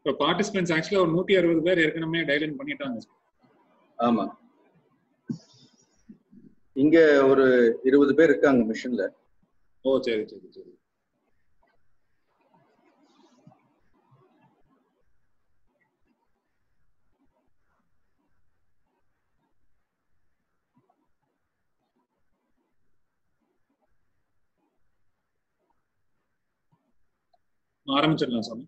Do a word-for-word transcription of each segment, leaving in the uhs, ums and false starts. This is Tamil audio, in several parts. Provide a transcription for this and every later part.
இப்போ பார்ட்டிசிபென்ட்ஸ் ஆக்சுவலா ஒரு நூத்தி அறுபது பேர் ஏற்கனவே டயலின் பண்ணிட்டாங்க. ஆமா, இங்க ஒரு இருபது பேர் இருக்காங்க மிஷின்ல. ஓ சரி சரி சரி. ஆரம்பிச்சிடலாம் சாமி.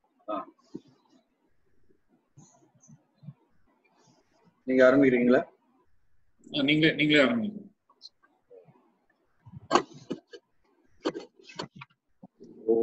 நீங்க ஆரம்பிக்கிறீங்களா? நீங்க நீங்களே ஆரம்பிங்க. ஓ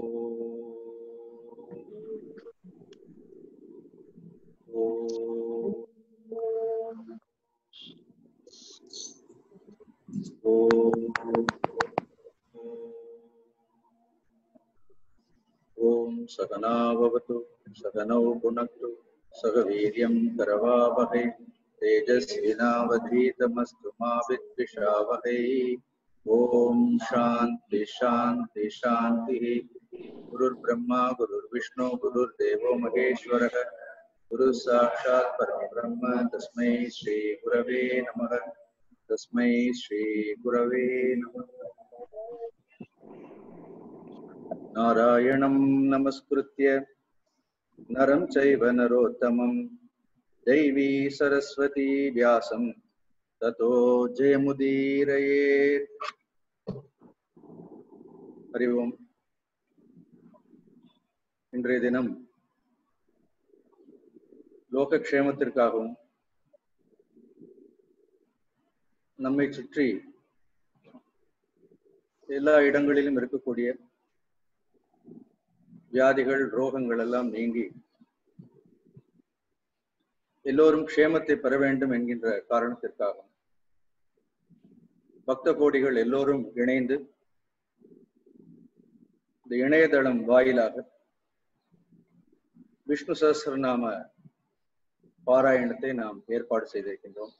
ओम सगना भवतु सगनौ पुनक्तु सग वीर्यं करवावहै तेजस्विनावधीतमस्तु मा विद्विषावहै। ओम शांति शांति शांति। गुरुर्ब्रह्मा गुरुर्विष्णु गुरुर्देवो महेश्वरः गुरु साक्षात् परब्रह्म तस्मै श्री गुरवे नमः तस्मै श्री गुरवे नमः। नारायणं नमस्कृत्य नरं चैव नरोत्तमं दैवी सरस्वती व्यासं ततो जयमुदीरयेत्। हरि ओम। இன்றைய தினம் லோகக்ஷேமத்திற்காகவும் நம்மை சுற்றி எல்லா இடங்களிலும் இருக்கக்கூடிய வியாதிகள் ரோகங்கள் எல்லாம் நீங்கி எல்லோரும் க்ஷேமத்தை பெற வேண்டும் என்கின்ற காரணத்திற்காகவும் பக்த கோடிகள் எல்லோரும் இணைந்து இந்த இணையதளம் வாயிலாக விஷ்ணு சஹஸ்ரநாம பாராயணத்தை நாம் ஏற்பாடு செய்திருக்கின்றோம்.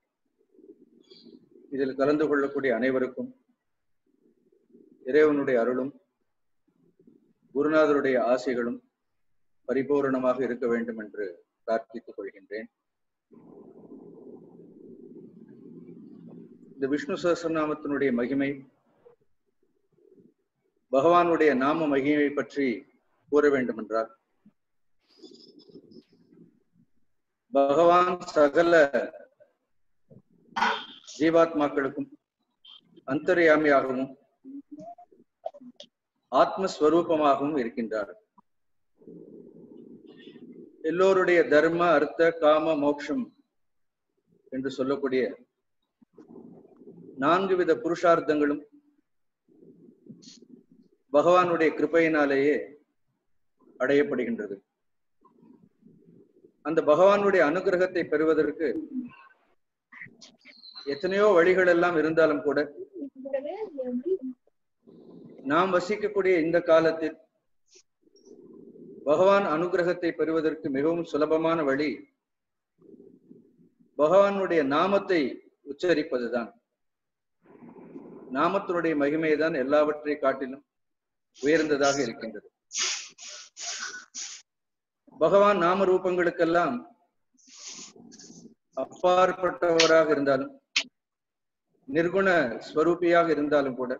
இதில் கலந்து கொள்ளக்கூடிய அனைவருக்கும் இறைவனுடைய அருளும் குருநாதருடைய ஆசைகளும் பரிபூரணமாக இருக்க வேண்டும் என்று பிரார்த்தித்துக் கொள்கின்றேன். இந்த விஷ்ணு சஹஸ்ரநாமத்தினுடைய மகிமை, பகவானுடைய நாம மகிமை பற்றி கூற வேண்டும் என்றால், பகவான் சகல ஜீவாத்மாக்களுக்கும் அந்தர்யாமியாகவும் ஆத்மஸ்வரூபமாகவும் இருக்கின்றார். எல்லோருடைய தர்ம அர்த்த காம மோட்சம் என்று சொல்லக்கூடிய நான்கு வித புருஷார்த்தங்களும் பகவானுடைய கிருபையினாலேயே அடையப்படுகின்றது. அந்த பகவானுடைய அனுகிரகத்தை பெறுவதற்கு எத்தனையோ வழிகள் எல்லாம் இருந்தாலும் கூட நாம் வசிக்கக்கூடிய இந்த காலத்தில் பகவான் அனுகிரகத்தை பெறுவதற்கு மிகவும் சுலபமான வழி பகவானுடைய நாமத்தை உச்சரிப்பதுதான். நாமத்தினுடைய மகிமைதான் எல்லாவற்றை காட்டிலும் உயர்ந்ததாக இருக்கின்றது. பகவான் நாம ரூபங்களுக்கெல்லாம் அப்பாற்பட்டவராக இருந்தாலும் நிர்குண ஸ்வரூபியாக இருந்தாலும் கூட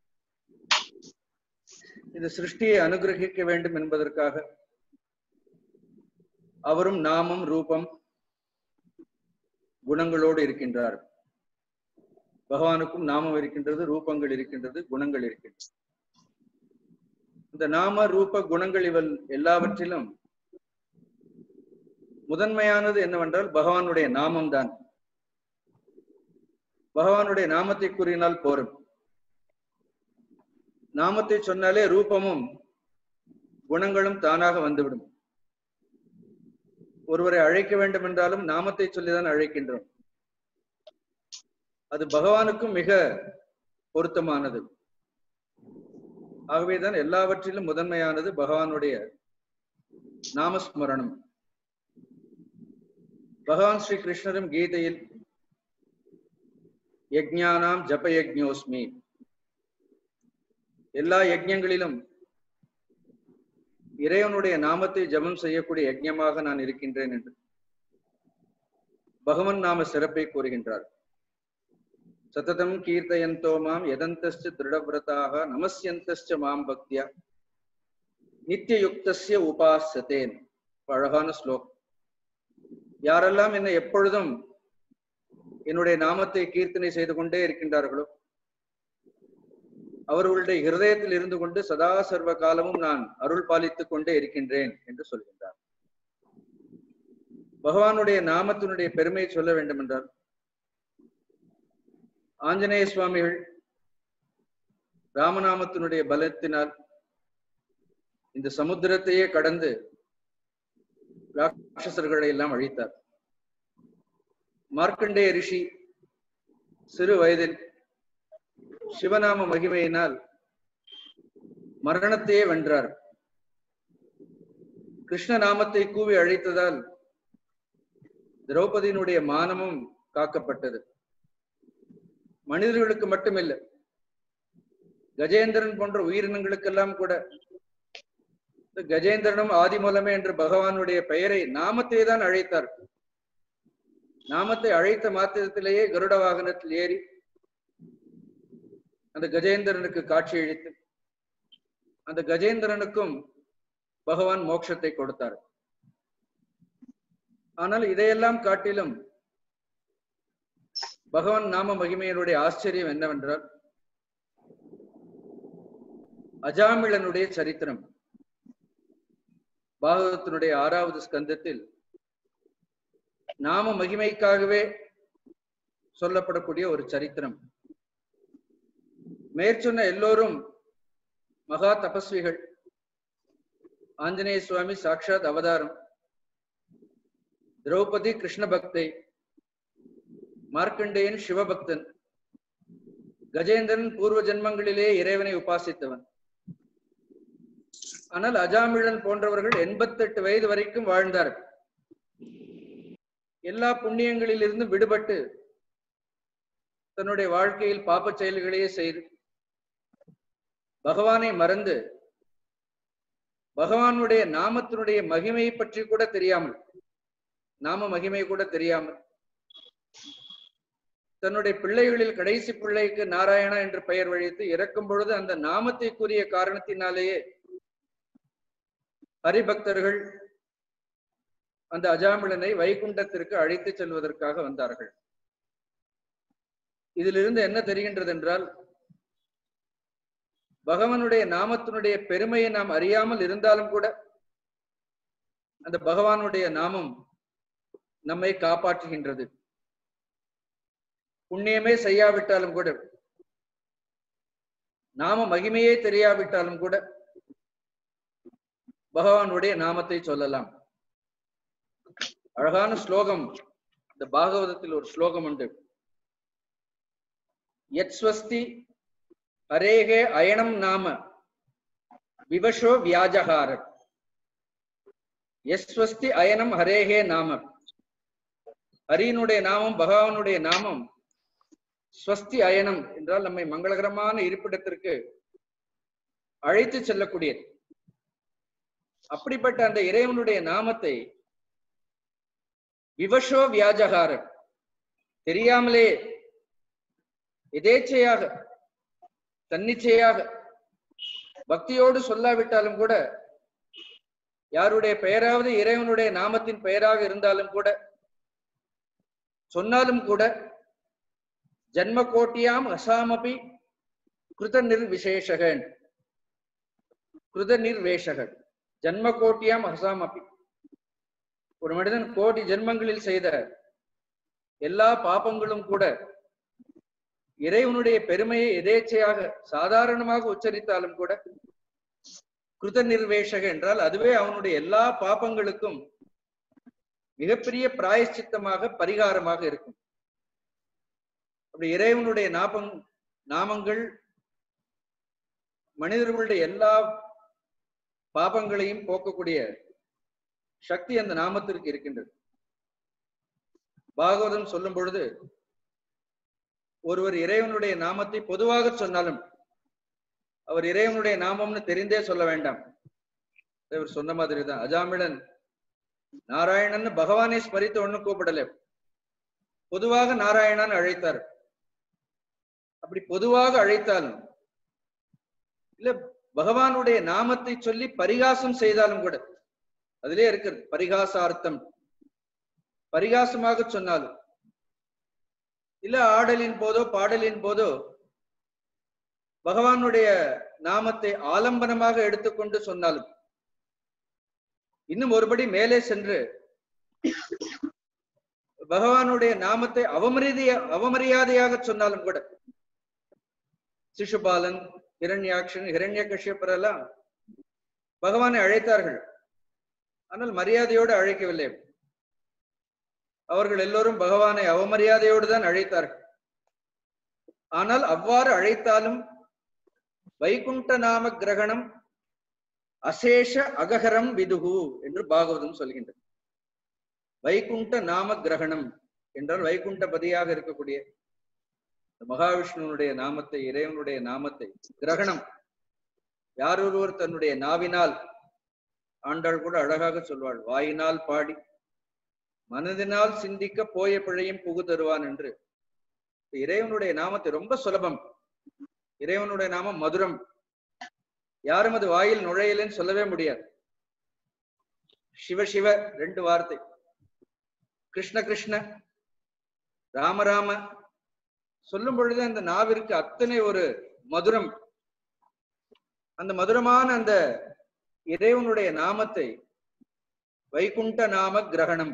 இந்த சிருஷ்டியை அனுகிரகிக்க வேண்டும் என்பதற்காக அவரும் நாமம் ரூபம் குணங்களோடு இருக்கின்றார். பகவானுக்கும் நாமம் இருக்கின்றது, ரூபங்கள் இருக்கின்றது, குணங்கள் இருக்கின்றது. இந்த நாம ரூப குணங்கள் இவள் எல்லாவற்றிலும் முதன்மையானது என்னவென்றால் பகவானுடைய நாமம் தான். பகவானுடைய நாமத்தை கூறினால் போரும். நாமத்தை சொன்னாலே ரூபமும் குணங்களும் தானாக வந்துவிடும். ஒருவரை அழைக்க வேண்டும் என்றாலும் நாமத்தை சொல்லிதான் அழைக்கின்றோம். அது பகவானுக்கும் மிக பொருத்தமானது. ஆகவேதான் எல்லாவற்றிலும் முதன்மையானது பகவானுடைய நாமஸ்மரணம். பகவான் ஸ்ரீ கிருஷ்ணரும் கீதையில் யஜ்ஞானாம் ஜப யஜ்ஞோஸ்மி, எல்லா யஜ்ஞங்களிலும் இறைவனுடைய நாமத்தை ஜபம் செய்யக்கூடிய யஜ்ஞமாக நான் இருக்கின்றேன் என்று பகவன் நாம சிறப்பை கூறுகின்றார். சததம் கீர்த்தயந்தோ மாம் யதந்தஸ்ச திருடவிரதாக நமஸ்யந்தஸ்ச மாம் பக்தியா நித்தியயுக்தஸ்ய உபாசதேன். அழகான ஸ்லோகம். யாரெல்லாம் என்னை எப்பொழுதும் என்னுடைய நாமத்தை கீர்த்தனை செய்து கொண்டே இருக்கின்றார்களோ அவர்களுடைய ஹிருதயத்தில் இருந்து கொண்டு சதா சர்வ காலமும் நான் அருள் பாலித்துக் கொண்டே இருக்கின்றேன் என்று சொல்கின்றார். பகவானுடைய நாமத்தினுடைய பெருமையை சொல்ல வேண்டும் என்றால் ஆஞ்சநேய சுவாமிகள் ராமநாமத்தினுடைய பலத்தினால் இந்த சமுத்திரத்தையே கடந்து ராட்சசர்களை எல்லாம் அழித்தார். மார்க்கண்டேய ரிஷி சிறு வயதில் சிவநாம மகிமையினால் மரணத்தையே வென்றார். கிருஷ்ண நாமத்தை கூவி அழைத்ததால் திரௌபதியினுடைய மானமும் காக்கப்பட்டது. மனிதர்களுக்கு மட்டுமில்லை, கஜேந்திரன் போன்ற உயிரினங்களுக்கெல்லாம் கூட கஜேந்திரனும் ஆதிமூலமே என்று பகவானுடைய பெயரை நாமத்தை தான் அழைத்தார். நாமத்தை அழைத்த மாத்திரத்திலேயே கருட வாகனத்தில் ஏறி அந்த கஜேந்திரனுக்கு காட்சி அளித்து அந்த கஜேந்திரனுக்கும் பகவான் மோட்சத்தை கொடுத்தார். ஆனால் இதையெல்லாம் காட்டிலும் பகவான் நாம மகிமையினுடைய ஆச்சரியம் என்னவென்றால் அஜாமிளனுடைய சரித்திரம் பாகவதத்தினுடைய ஆறாவது ஸ்கந்தத்தில் நாம மகிமைக்காகவே சொல்லப்படக்கூடிய ஒரு சரித்திரம். மேற்சொன்ன எல்லோரும் மகா தபஸ்விகள். ஆஞ்சநேய சுவாமி சாட்சாத் அவதாரம், திரௌபதி கிருஷ்ண பக்தை, மார்க்கண்டேயன் சிவபக்தன், கஜேந்திரன் பூர்வ ஜென்மங்களிலே இறைவனை உபாசித்தவன். ஆனால் அஜாமிழன் போன்றவர்கள் எண்பத்தி எட்டு வயது வரைக்கும் வாழ்ந்தார்கள். எல்லா புண்ணியங்களிலிருந்து விடுபட்டு தன்னுடைய வாழ்க்கையில் பாப்ப செயல்களையே செய்து பகவானை மறந்து பகவானுடைய நாமத்தினுடைய மகிமையை பற்றி கூட தெரியாமல், நாம மகிமை கூட தெரியாமல், தன்னுடைய பிள்ளைகளில் கடைசி பிள்ளைக்கு நாராயணா என்று பெயர் வழித்து இறக்கும் பொழுது அந்த நாமத்தை கூறிய காரணத்தினாலேயே ஹரிபக்தர்கள் அந்த அஜாமிளனை வைகுண்டத்திற்கு அழைத்து செல்வதற்காக வந்தார்கள். இதிலிருந்து என்ன தெரிகின்றது என்றால் பகவானுடைய நாமத்தினுடைய பெருமையை நாம் அறியாமல் இருந்தாலும் கூட அந்த பகவானுடைய நாமம் நம்மை காப்பாற்றுகின்றது. புண்ணியமே செய்யாவிட்டாலும் கூட, நாம மகிமையே தெரியாவிட்டாலும் கூட பகவானுடைய நாமத்தை சொல்லலாம். அழகான ஸ்லோகம் இந்த பாகவதத்தில் ஒரு ஸ்லோகம் உண்டு. யத்ஸ்வஸ்தி ஹரேகே அயனம் நாம விவசோ வியாஜகார. யஸ்வஸ்தி அயனம் ஹரேகே நாம. ஹரியினுடைய நாமம், பகவானுடைய நாமம் ஸ்வஸ்தி அயனம் என்றால் நம்மை மங்களகரமான இருப்பிடத்திற்கு அழைத்து செல்லக்கூடியது. அப்படிப்பட்ட அந்த இறைவனுடைய நாமத்தை விவசோ வியாஜகார, தெரியாமலே எதேச்சையாக தன்னிச்சையாக பக்தியோடு சொல்லாவிட்டாலும் கூட, யாருடைய பெயராவது இறைவனுடைய நாமத்தின் பெயராக இருந்தாலும் கூட சொன்னாலும் கூட, ஜன்ம கோட்டியாம் அசாமபி கிருத நிர்விசேஷகன் கிருத நிர்வேஷகன் ஜன்ம கோட்டியாம் அசாமபி. ஒரு மனிதன் கோடி ஜென்மங்களில் செய்த எல்லா பாபங்களும் கூட இறைவனுடைய பெருமையை எதேச்சையாக சாதாரணமாக உச்சரித்தாலும் கூட கிருத நிர்வேஷக என்றால் அதுவே அவனுடைய எல்லா பாபங்களுக்கும் மிகப்பெரிய பிராயச்சித்தமாக பரிகாரமாக இருக்கும். அப்படி இறைவனுடைய நாபம் நாமங்கள் மனிதர்களுடைய எல்லா பாபங்களையும் போக்கக்கூடிய சக்தி அந்த நாமத்திற்கு இருக்கின்றது. பாகவதம் சொல்லும் பொழுது ஒருவர் இறைவனுடைய நாமத்தை பொதுவாக சொன்னாலும் அவர் இறைவனுடைய நாமம்னு தெரிந்தே சொல்ல வேண்டாம். இவர் சொன்ன மாதிரிதான் அஜாமிளன் நாராயணன் பகவானை ஸ்மரித்து ஒண்ணு கூப்பிடல, பொதுவாக நாராயணன் அழைத்தார். அப்படி பொதுவாக அழைத்தாலும் இல்ல பகவானுடைய நாமத்தை சொல்லி பரிகாசம் செய்தாலும் கூட அதிலே இருக்கிறது பரிகாசார்த்தம். பரிகாசமாக சொன்னாலும் இல்ல ஆடலின் போதோ பாடலின் போதோ பகவானுடைய நாமத்தை ஆலம்பனமாக எடுத்துக்கொண்டு சொன்னாலும், இன்னும் ஒருபடி மேலே சென்று பகவானுடைய நாமத்தை அவமரியாதைய அவமரியாதையாக சொன்னாலும் கூட, சிசுபாலன், ஹிரண்யாக்ஷன், ஹிரண்ய கஷ்யப்பர் எல்லாம் பகவானை அழைத்தார்கள், ஆனால் மரியாதையோடு அழைக்கவில்லை. அவர்கள் எல்லோரும் பகவானை அவமரியாதையோடு தான் அழைத்தார்கள். ஆனால் அவ்வாறு அழைத்தாலும் வைகுண்ட நாம கிரகணம் அசேஷ அகஹரம் விதுகு என்று பாகவதம் சொல்கின்றது. வைகுண்ட நாம கிரகணம் என்றால் வைகுண்ட பதியாக இருக்கக்கூடிய மகாவிஷ்ணுனுடைய நாமத்தை, இறைவனுடைய நாமத்தை கிரகணம் யார் ஒருவர் தன்னுடைய நாவினால், ஆண்டாள் கூட அழகாக சொல்வாள், வாயினால் பாடி மனதினால் சிந்திக்க போய பிழையும் புகு தருவான் என்று. இறைவனுடைய நாமத்தை ரொம்ப சுலபம். இறைவனுடைய நாமம் மதுரம், யாரும் அது வாயில் நுழையலன்னு சொல்லவே முடியாது. சிவ சிவ ரெண்டு வார்த்தை, கிருஷ்ண கிருஷ்ண, ராம ராம சொல்லும் பொழுது அந்த நாவிற்கு அத்தனை ஒரு மதுரம். அந்த மதுரமான அந்த இறைவனுடைய நாமத்தை வைகுண்ட நாம கிரகணம்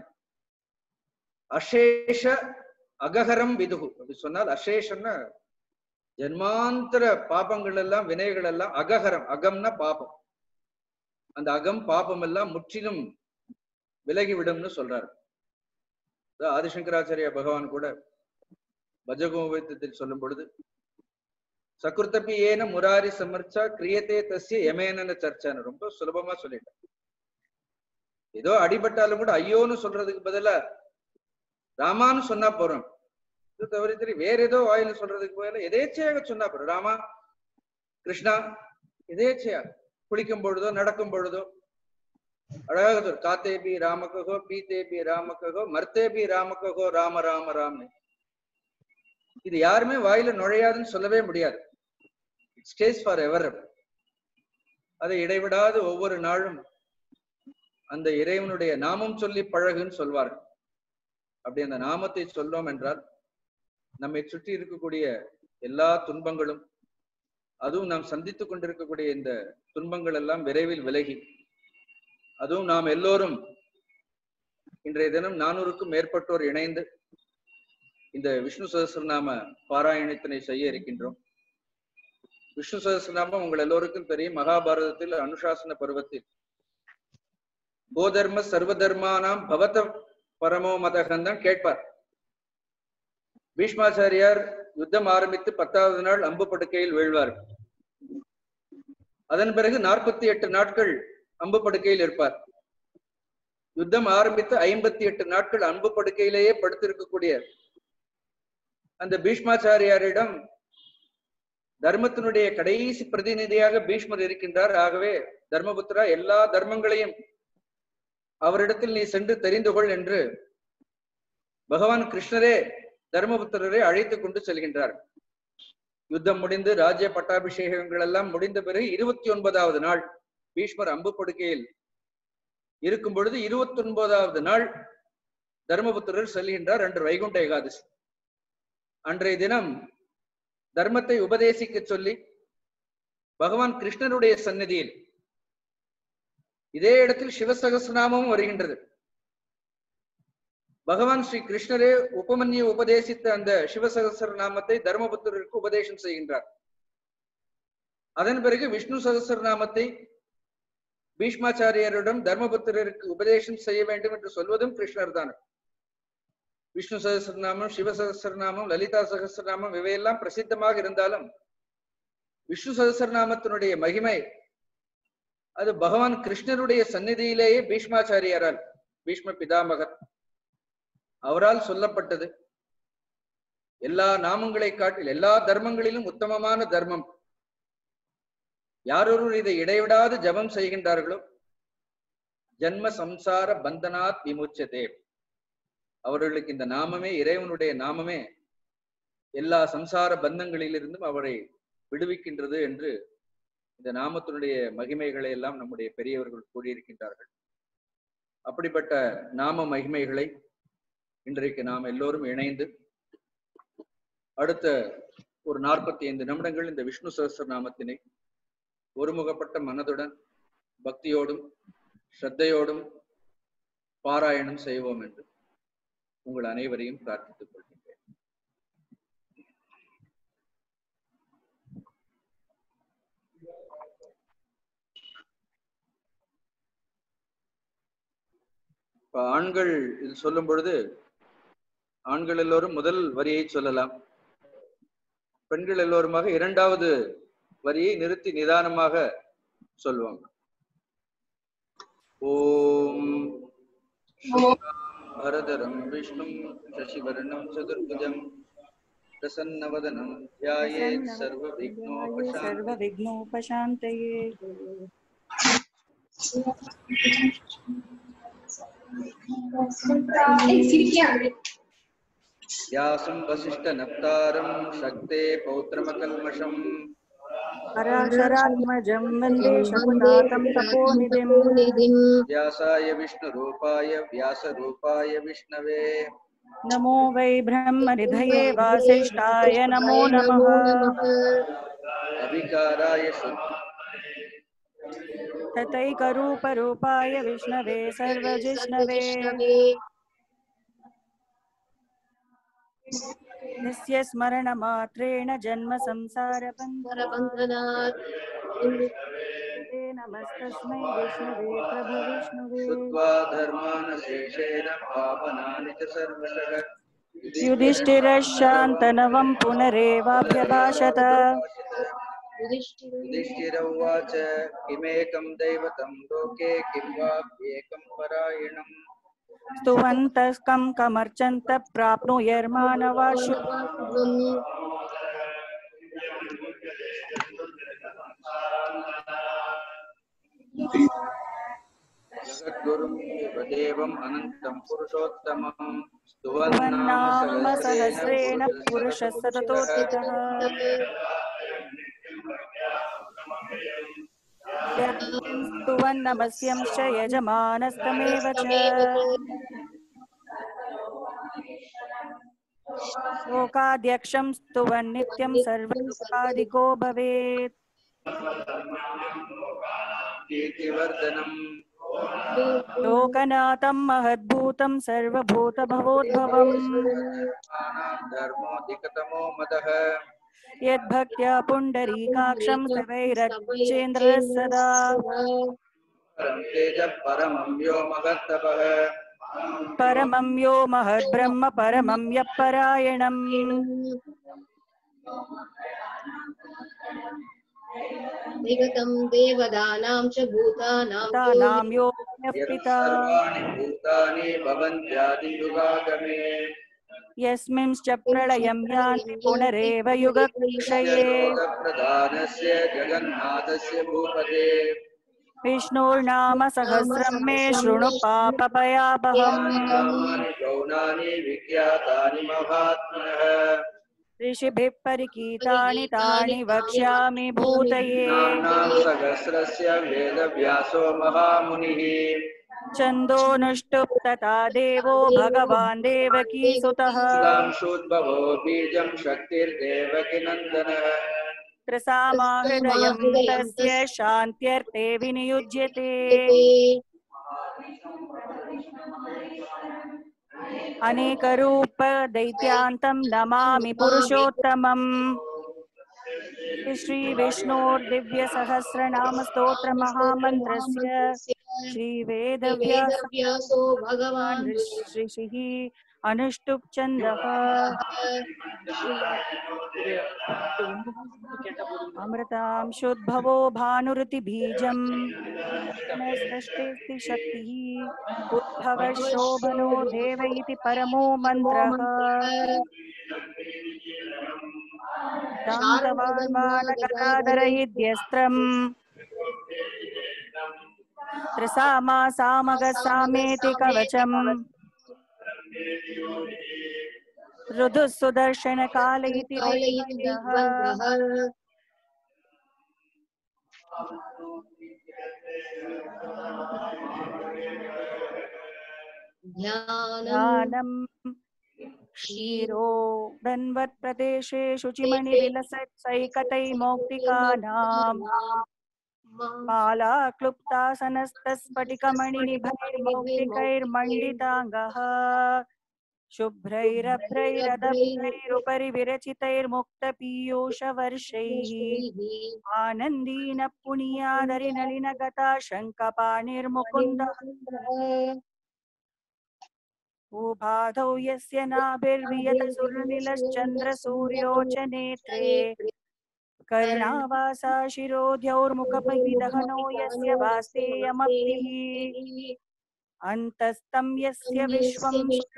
அசேஷ அகஹரம் விதுகு அப்படி சொன்னால், அசேஷன்னா ஜன்மாந்தர பாபங்கள் எல்லாம் வினைகள் எல்லாம் அகஹரம், அகம்னா பாபம், அந்த அகம் பாபம் எல்லாம் முற்றிலும் விலகிவிடும்னு சொல்றாரு. ஆதிசங்கராச்சாரிய பகவான் கூட பஜகோவிதத்தில் சொல்லும் பொழுது, சகுர்த்தபி ஏன முராரி சமர்ச்சா கிரியத்தே தஸ்ய யமேன சர்ச்சான்னு ரொம்ப சுலபமா சொல்லிட்டார். ஏதோ அடிபட்டாலும் கூட ஐயோன்னு சொல்றதுக்கு பதிலா ராமான்னு சொன்னா போறோம். இது தவிர சரி வேற ஏதோ வாயில சொல்றதுக்கு பதிலா எதேச்சையாக சொன்னா போறோம். ராமா கிருஷ்ணா எதேச்சையா குளிக்கும் பொழுதோ நடக்கும் பொழுதோ அழகாக சொல், காத்தேபி ராமகோ பீத்தேபி ராமகோ மர்த்தேபி ராமகோ ராம ராம ராம்னு. இது யாருமே வாயில நுழையாதுன்னு சொல்லவே முடியாது. It stays forever. அதை இடைவிடாது ஒவ்வொரு நாளும் அந்த இறைவனுடைய நாமம் சொல்லி பழகுன்னு சொல்வார்கள். அப்படி அந்த நாமத்தை சொல்லோம் என்றால் நம்மை சுற்றி இருக்கக்கூடிய எல்லா துன்பங்களும், அதுவும் நாம் சந்தித்துக் கொண்டிருக்கக்கூடிய இந்த துன்பங்கள் எல்லாம் விரைவில் விலகி, அதுவும் நாம் எல்லோரும் இன்றைய தினம் நானூறுக்கும் மேற்பட்டோர் இணைந்து இந்த விஷ்ணு சஹஸ்ரநாம பாராயணத்தினை செய்ய இருக்கின்றோம். விஷ்ணு சஹஸ்ரநாமம் உங்கள் எல்லோருக்கும் தெரியும். மகாபாரதத்தில் அனுசாசன பருவத்தில் கோதர்ம சர்வதர்மானாம் பவத பரமோ மதகந்தான் கேட்பார். பீஷ்மாச்சாரியார் யுத்தம் ஆரம்பித்து பத்தாவது நாள் அம்பு படுக்கையில் வீழ்வார். அதன் பிறகு நாற்பத்தி எட்டு நாட்கள் அம்பு படுக்கையில் இருப்பார். யுத்தம் ஆரம்பித்து ஐம்பத்தி எட்டு நாட்கள் அம்பு படுக்கையிலேயே படுத்திருக்கக்கூடிய அந்த பீஷ்மாச்சாரியாரிடம் தர்மத்தினுடைய கடைசி பிரதிநிதியாக பீஷ்மர் இருக்கின்றார். ஆகவே தர்மபுத்திரா, எல்லா தர்மங்களையும் அவரிடத்தில் நீ சென்று தெரிந்து கொள் என்று பகவான் கிருஷ்ணரே தர்மபுத்திரரை அழைத்துக் கொண்டு செல்கின்றார். யுத்தம் முடிந்து ராஜ்ய பட்டாபிஷேகங்கள் எல்லாம் முடிந்த பிறகு இருபத்தி ஒன்பதாவது நாள் பீஷ்மர் அம்பு படுக்கையில் இருக்கும் பொழுது இருபத்தி ஒன்பதாவது நாள் தர்மபுத்திரர் செல்கின்றார். அன்று வைகுண்ட ஏகாதசி. அன்றைய தினம் தர்மத்தை உபதேசிக்க சொல்லி பகவான் கிருஷ்ணனுடைய சந்நிதியில் இதே இடத்தில் சிவசகஸ்ரநாமமும் வருகின்றது. பகவான் ஸ்ரீ கிருஷ்ணரே உபமன்யை உபதேசித்த அந்த சிவசகஸ்ர நாமத்தை தர்மபுத்திரருக்கு உபதேசம் செய்கின்றார். அதன் பிறகு விஷ்ணு சகஸ்ர நாமத்தை பீஷ்மாச்சாரியரிடம் தர்மபுத்திரருக்கு உபதேசம் செய்ய வேண்டும் என்று சொல்வதும் கிருஷ்ணர் தான். விஷ்ணு சகஸ்ரநாமம், சிவ சகஸ்ரநாமம், லலிதா சகஸ்ரநாமம் இவையெல்லாம் பிரசித்தமாக இருந்தாலும் விஷ்ணு சகஸ்ரநாமத்தினுடைய மகிமை அது பகவான் கிருஷ்ணருடைய சந்நிதியிலேயே பீஷ்மாச்சாரியாரால், பீஷ்ம பிதாமகர் அவரால் சொல்லப்பட்டது. எல்லா நாமங்களை காட்டில் எல்லா தர்மங்களிலும் உத்தமமான தர்மம். யாரொருவர் இதை இடைவிடாது ஜபம் செய்கின்றார்களோ, ஜன்ம சம்சார பந்தனாத் விமுச்சதே. அவர்களுக்கு இந்த நாமமே, இறைவனுடைய நாமமே எல்லா சம்சார பந்தங்களிலிருந்தும் அவரை விடுவிக்கின்றது என்று இந்த நாமத்தினுடைய மகிமைகளை எல்லாம் நம்முடைய பெரியவர்கள் கூறியிருக்கின்றார்கள். அப்படிப்பட்ட நாம மகிமைகளை இன்றைக்கு நாம் எல்லோரும் இணைந்து அடுத்த ஒரு நாற்பத்தி ஐந்து நிமிடங்கள் இந்த விஷ்ணு சஹஸ்ர நாமத்தினை ஒருமுகப்பட்ட மனதுடன் பக்தியோடும் ஸ்ரத்தையோடும் பாராயணம் செய்வோம் என்று உங்கள் அனைவரையும் பிரார்த்தித்துக் கொள்கின்றேன். இப்ப ஆண்கள் இது சொல்லும் பொழுது ஆண்கள் எல்லோரும் முதல் வரியை சொல்லலாம், பெண்கள் எல்லோருமாக இரண்டாவது வரியை நிறுத்தி நிதானமாக சொல்லுவாங்க. ஓம் பரதரம் விஷ்ணும் சசிவர்ணம் சதுர்புஜம் பிரசன்னவதனம் த்யாயேத் சர்வ விக்னோபசாந்தயே. व्यासं वसिष्ठ नप्तारं शक्ते पौत्रमकल्मषम् पराशरात्मजं वन्दे शकुतातं तपोनिधिं व्यासाय विष्णुरूपाय व्यासरूपाय विष्णवे नमो वै ब्रह्मनिधये वासिष्ठाय नमो नमः अभिकाराय तथैकरूपरूपाय विष्णवे सर्वजिष्णवे निस्य स्मरणमात्रेण जन्म संसारबन्धनात् नमस्तस्मै विष्णवे प्रभविष्णवे शुद्ध्वा धर्मानशेषेण पावनानि च सर्वशः युधिष्ठिरशान्तनवं पुनरेवाभ्यभाषत युधिष्ठिर उवाच किमेकं दैवतं लोके किं वाप्येकं परायणम् स्तुवन्तः कं कमर्चन्तः प्राप्नुयर्मानवाः शुभम् जगद्गुरुं देवम् अनन्तं पुरुषोत्तमं स्तुवन्नाम सहस्रेण पुरुषः सततोत्थितः स्तुवन्नमस्यंश्च यजमानस्तमेव च लोकाध्यक्षं स्तुवन्नित्यं सर्वलोकाधिको भवेत् लोकनाथं महद्भूतं सर्वभूतभवोद्भवम् धर्मोऽधिकतमो मदः यद्भक्त्या पुण्डरीकाक्षं सवैरच्चेन्द्रः सदा परमं यो महत्तपः परमं यो महद्ब्रह्म परमं यः परायणम् दैवतं देवदानां च भूतानां यो पिता भूतानि भवन्त्यादियुगागमे यस्मिंश्च प्रलयं यान्ति पुनरेव युगक्षये प्रधानस्य जगन्नाथस्य भूपते विष्णुर्नाम सहस्रं मे शृणु पापभयापहम् गौणानि विख्यातानि महात्मनः ऋषिभिः परिकीर्तानि तानि वक्ष्यामि भूतये नाम्नां सहस्रस्य वेदव्यासो महामुनिः छन्दोनुष्टुप् तथा देवो भगवान् देवकीसुतः शोद्भवो बीजं शक्तिर्देवकी नन्दनः त्रसामा हृदयं तस्य शान्त्यर्थे विनियुज्यते अनेकरूप दैत्यान्तं नमामि पुरुषोत्तमम् श्री विष्णोर्दिव्य सहस्रनाम स्तोत्र महामन्त्रस्य श्री वेदव्यासो भगवान् ऋषिः अनुष्टुप् छन्दः अमृतां शुद्भवो भानुरुतिबीजम् सृष्टिस्ति शक्तिः उद्भवः शोभनो देव इति परमो मन्त्रः शान्तवान्मानगदाधर इत्यस्त्रम् त्रिसामा सामग सामेति कवचम् रुदुः सुदर्शन काल इति वेद्यः ध्यानम् क्षीरो दन्वत् प्रदेशे शुचिमणि विलसत् सैकतै मौक्तिकानाम् माला क्लुप्तासनस्तस्फटिकमणिनिभैर्मौक्तिकैर्मण्डिताङ्गः शुभ्रैरभ्रैरदभ्रैरुपरि विरचितैर्मुक्तपीयूषवर्षैः आनन्दीन पुनीयादरिनलिनगता शङ्खपाणिर्मुकुन्दः उभाधौ यस्य नाभिर्वियतसुरनिलश्चन्द्रसूर्यो च नेत्रे कर्णावासा शिरोद्यौर्मुखपरिदहनो यस्य वास्तेयमप्तिः अन्तस्तं यस्य विश्वं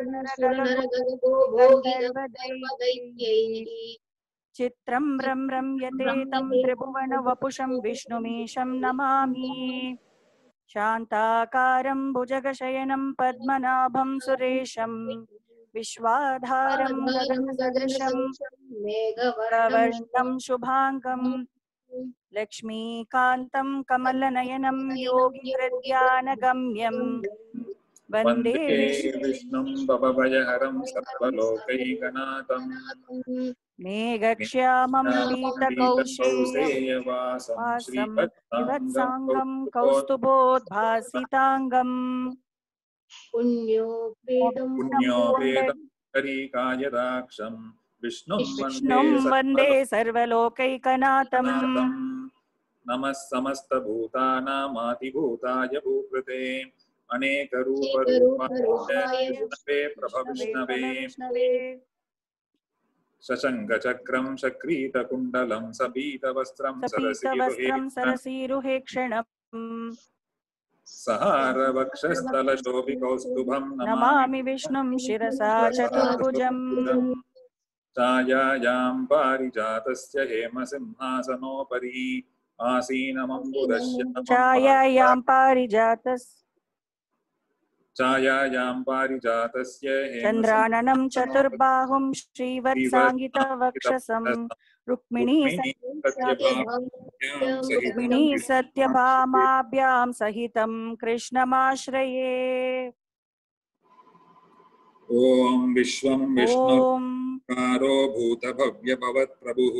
सुरनरगणगोभिगन्धर्वदैत्यैः चित्रं रं रम्यते तं त्रिभुवनवपुषं विष्णुमीशं नमामि शान्ताकारं भुजगशयनं पद्मनाभं सुरेशं विश्वाधारं गगनसदृशं मेघवर्णं शुभाङ्गं लक्ष्मीकान्तं कमलनयनं योगिहृद्यानगम्यं वन्दे विष्णुं भवभयहरं सर्वलोकैकनाथं मेघश्यामं पीतकौशेयवासं श्रीवत्साङ्गं कौस्तुभोद्भासिताङ्गम् पुण्योपेतकरीकायदाक्षं विष्णुं वन्दे सर्वलोकैकनाथम् नमः समस्तभूतानामातिभूताय भूकृते अनेकरूपरूपाय प्रभविष्णवे शशङ्खचक्रं शक्रीतकुण्डलं सपीतवस्त्रं सरसीरुहेक्षणम् सहारवक्षस्थलशोभिकौस्तुभं नमामि विष्णुं शिरसा चतुर्भुजम् छायायां पारिजातस्य हेमसिंहासनोपरि आसीनमम्बुदस्य छायायां पारिजातस्य छायायां पारिजातस्य चन्द्राननं चतुर्बाहुं श्रीवत्साङ्गितवक्षसं रुक्मिणी रुक्मिणी सत्यभामाभ्यां सहितं कृष्णमाश्रये। ॐ विश्वं विष्णुकारो भूतभव्यभवत्प्रभुः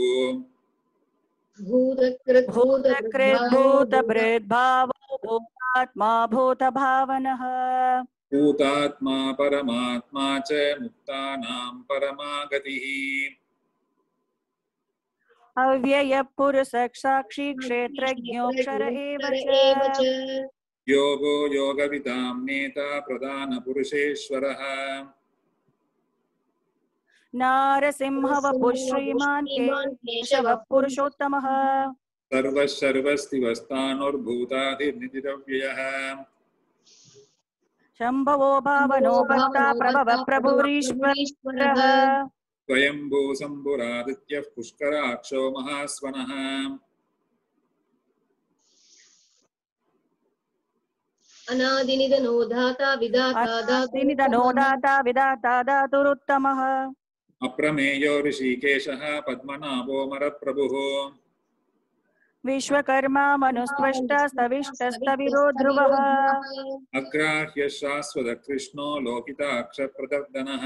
भूतकृद्भूतभृद्भावो भूतात्मा भूतभावनः भूतात्मा परमात्मा च मुक्तानां परमागतिः अव्ययः पुरुषः साक्षी क्षेत्रज्ञोऽक्षर एव च योगो योगविदां नेता प्रधानपुरुषेश्वरः नारसिंहवपुः श्रीमान् केशवः पुरुषोत्तमः सर्वः सर्वस्तिवस्थानुर्भूताधिर्निधिरव्ययः शम्भवो भावनो भक्ता प्रभवः प्रभुरीश्वरः स्वयंभू शम्भुरादित्यः पुष्कराक्षो महास्वनः अनादिनिधनो धाता अनादिनिधनो दाता विधाता दातुरुत्तमः अप्रमेयो ऋषिकेशः पद्मनाभो मरप्रभुः विश्वकर्मा मनुस्त्वष्टस्तविष्टस्तविरो ध्रुवः अग्राह्य शाश्वत कृष्णो लोकिताक्षप्रदर्दनः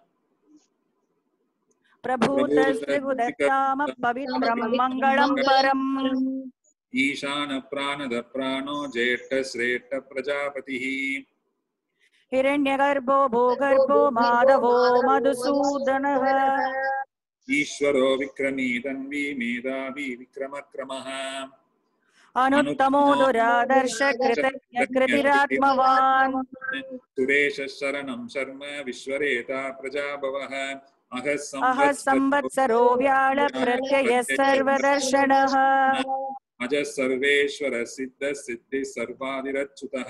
प्रभूतस्य गुदत्ताम पवित्रं मङ्गलं परम् ईशान प्राणद प्राणो ज्येष्ठ श्रेष्ठ प्रजापतिः हिरण्यगर्भो भूगर्भो माधवो मधुसूदनः ईश्वरो विक्रमी तन्वी मेधावी विक्रमक्रमः अनुत्तमो दुरादर्श कृतज्ञ कृतिरात्मवान् सुरेश शरणं शर्म विश्वरेता प्रजाभवः अह संवत्सरो व्याळ प्रत्ययः सर्वदर्शनः अजः सर्वेश्वर सिद्ध सिद्धि सर्वादिरच्युतः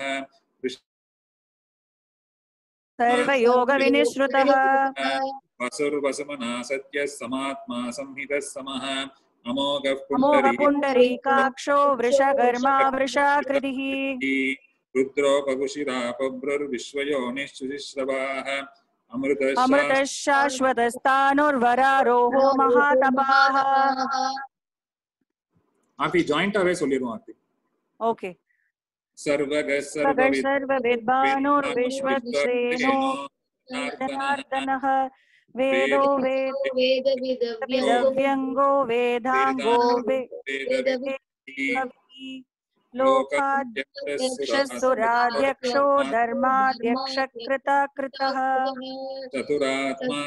सर्वयोग विनिश्रुतः वसुर्वसुमना सत्यः समात्मा संहितः समः अमोघः अमोघ पुण्डरीकाक्षो वृषघर्मा वृषाकृतिः रुद्रोपकुशिरापभ्रुर्विश्वयोनिश्चुतिश्रवाः अमृतः अमृतः शाश्वतस्तानुर्वरारोहो महातपाः। आरती जॉइंटावे சொல்லிடுவோம் आरती। ओके। सर्वगः सर्वगः सर्वविद् सर्वविद्वानुर्विश्वक्सेनो जनार्दनः वेदो वेदविदव्यङ्गो वेदाङ्गो वेदविद् लोकाध्यक्षसुराध्यक्षो धर्माध्यक्षकृतकृतः चतुरात्मा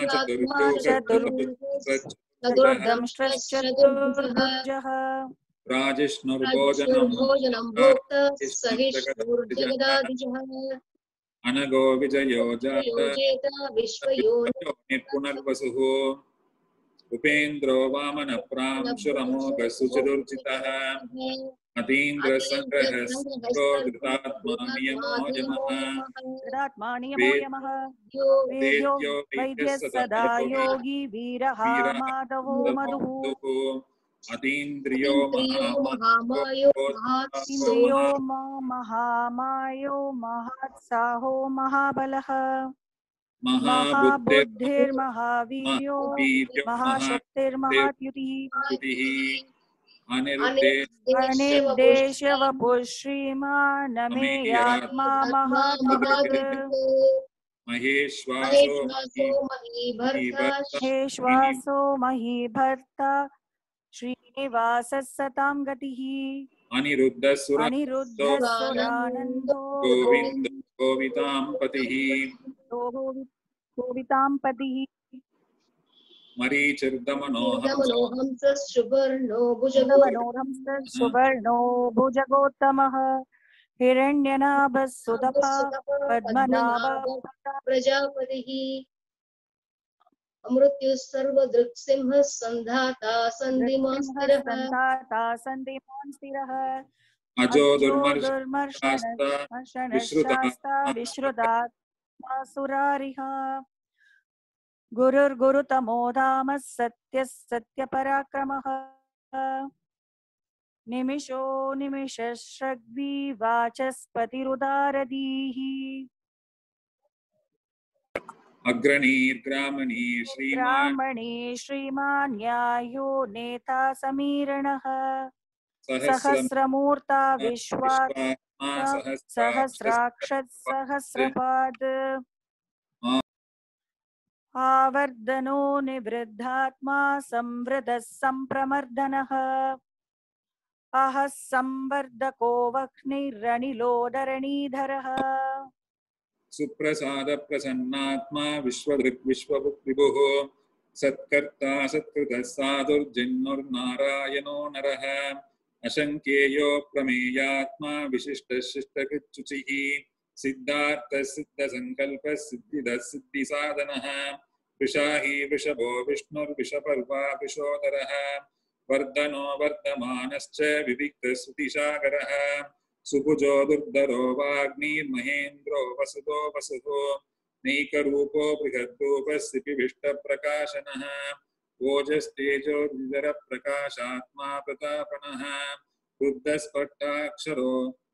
चतुर्दंष्ट्रश्चतुर्भुजः राजिष्णुर्भोजनं भोक्ता सहिष्णुर्जगदादिजः अनगो विजयो जाता विश्वयोनिर्पुनर्वसुः उपेन्द्रो वामनप्रांशुरमोघः सुचिदुर्जितः अतीन्द्रसङ्ग्रहस्थो धृतात्मा नियमो यमः वेद्यो वैद्यः सदा योगी वीरः माधवो मधुः अतीन्द्रियो महामायो महामायो महात्साहो महाबलः महाबुद्धिर्महावीर्यो महाशक्तिर्महाद्युतिः अनिर्देश्यवपुः श्रीमान् मे आत्मा महात्मकृत् महेश्वासो महीभर्ता श्रीनिवासः सतां गतिः अनिरुद्धसुरानन्दो गोवितां पतिः गोवितां पतिः मरीचिर्दमनोहंसः सुवर्णो सुवर्णो भुजगोत्तमः हिरण्यनाभः सुदपः पद्मनाभः प्रजापतिः अमृत्युः सर्वदृक्सिंहः सन्धाता सन्धिमान् स्थिरः अजो दुर्मर्शनशास्ता विश्रुतात्मा सुरारिः गुरुर्गुरुतमो धामः सत्यः सत्यपराक्रमः निमिषो निमिषश्रग्वी वाचस्पतिरुदारधीः अग्रणीर्ग्रामणी श्रीमान् ग्रामणी श्रीमान् न्यायो नेता समीरणः सहस्रमूर्ता विश्वात्मा सहस्राक्षः सहस्रपाद आवर्धनो निवृद्धात्मा संवृतः संप्रमर्दनः अहः संवर्धको वह्निरनिलोदरणीधरः सुप्रसाद प्रसन्नात्मा विश्वदृक् विश्वविभुः सत्कर्ता सत्कृतः साधुर्जन्युर्नारायणो नरः अशङ्केयो प्रमेयात्मा विशिष्टः शिष्टकृच्युचिः सिद्धार्थः सिद्धसङ्कल्पः सिद्धिदः सिद्धिसाधनः वृषाही वृषभो विष्णुर्विषपर्वा वृषोदरः वर्धनो वर्धमानश्च विविक्तस्तुतिसागरः सुभुजो दुर्धरो वाग्निर्महेन्द्रो वसुतो वसुः नैकरूपो बृहद्रूपः सिपिविष्टप्रकाशनः ओजस्तेजो द्विधरप्रकाशात्मा प्रतापनः रुद्धस्फट्टाक्षरो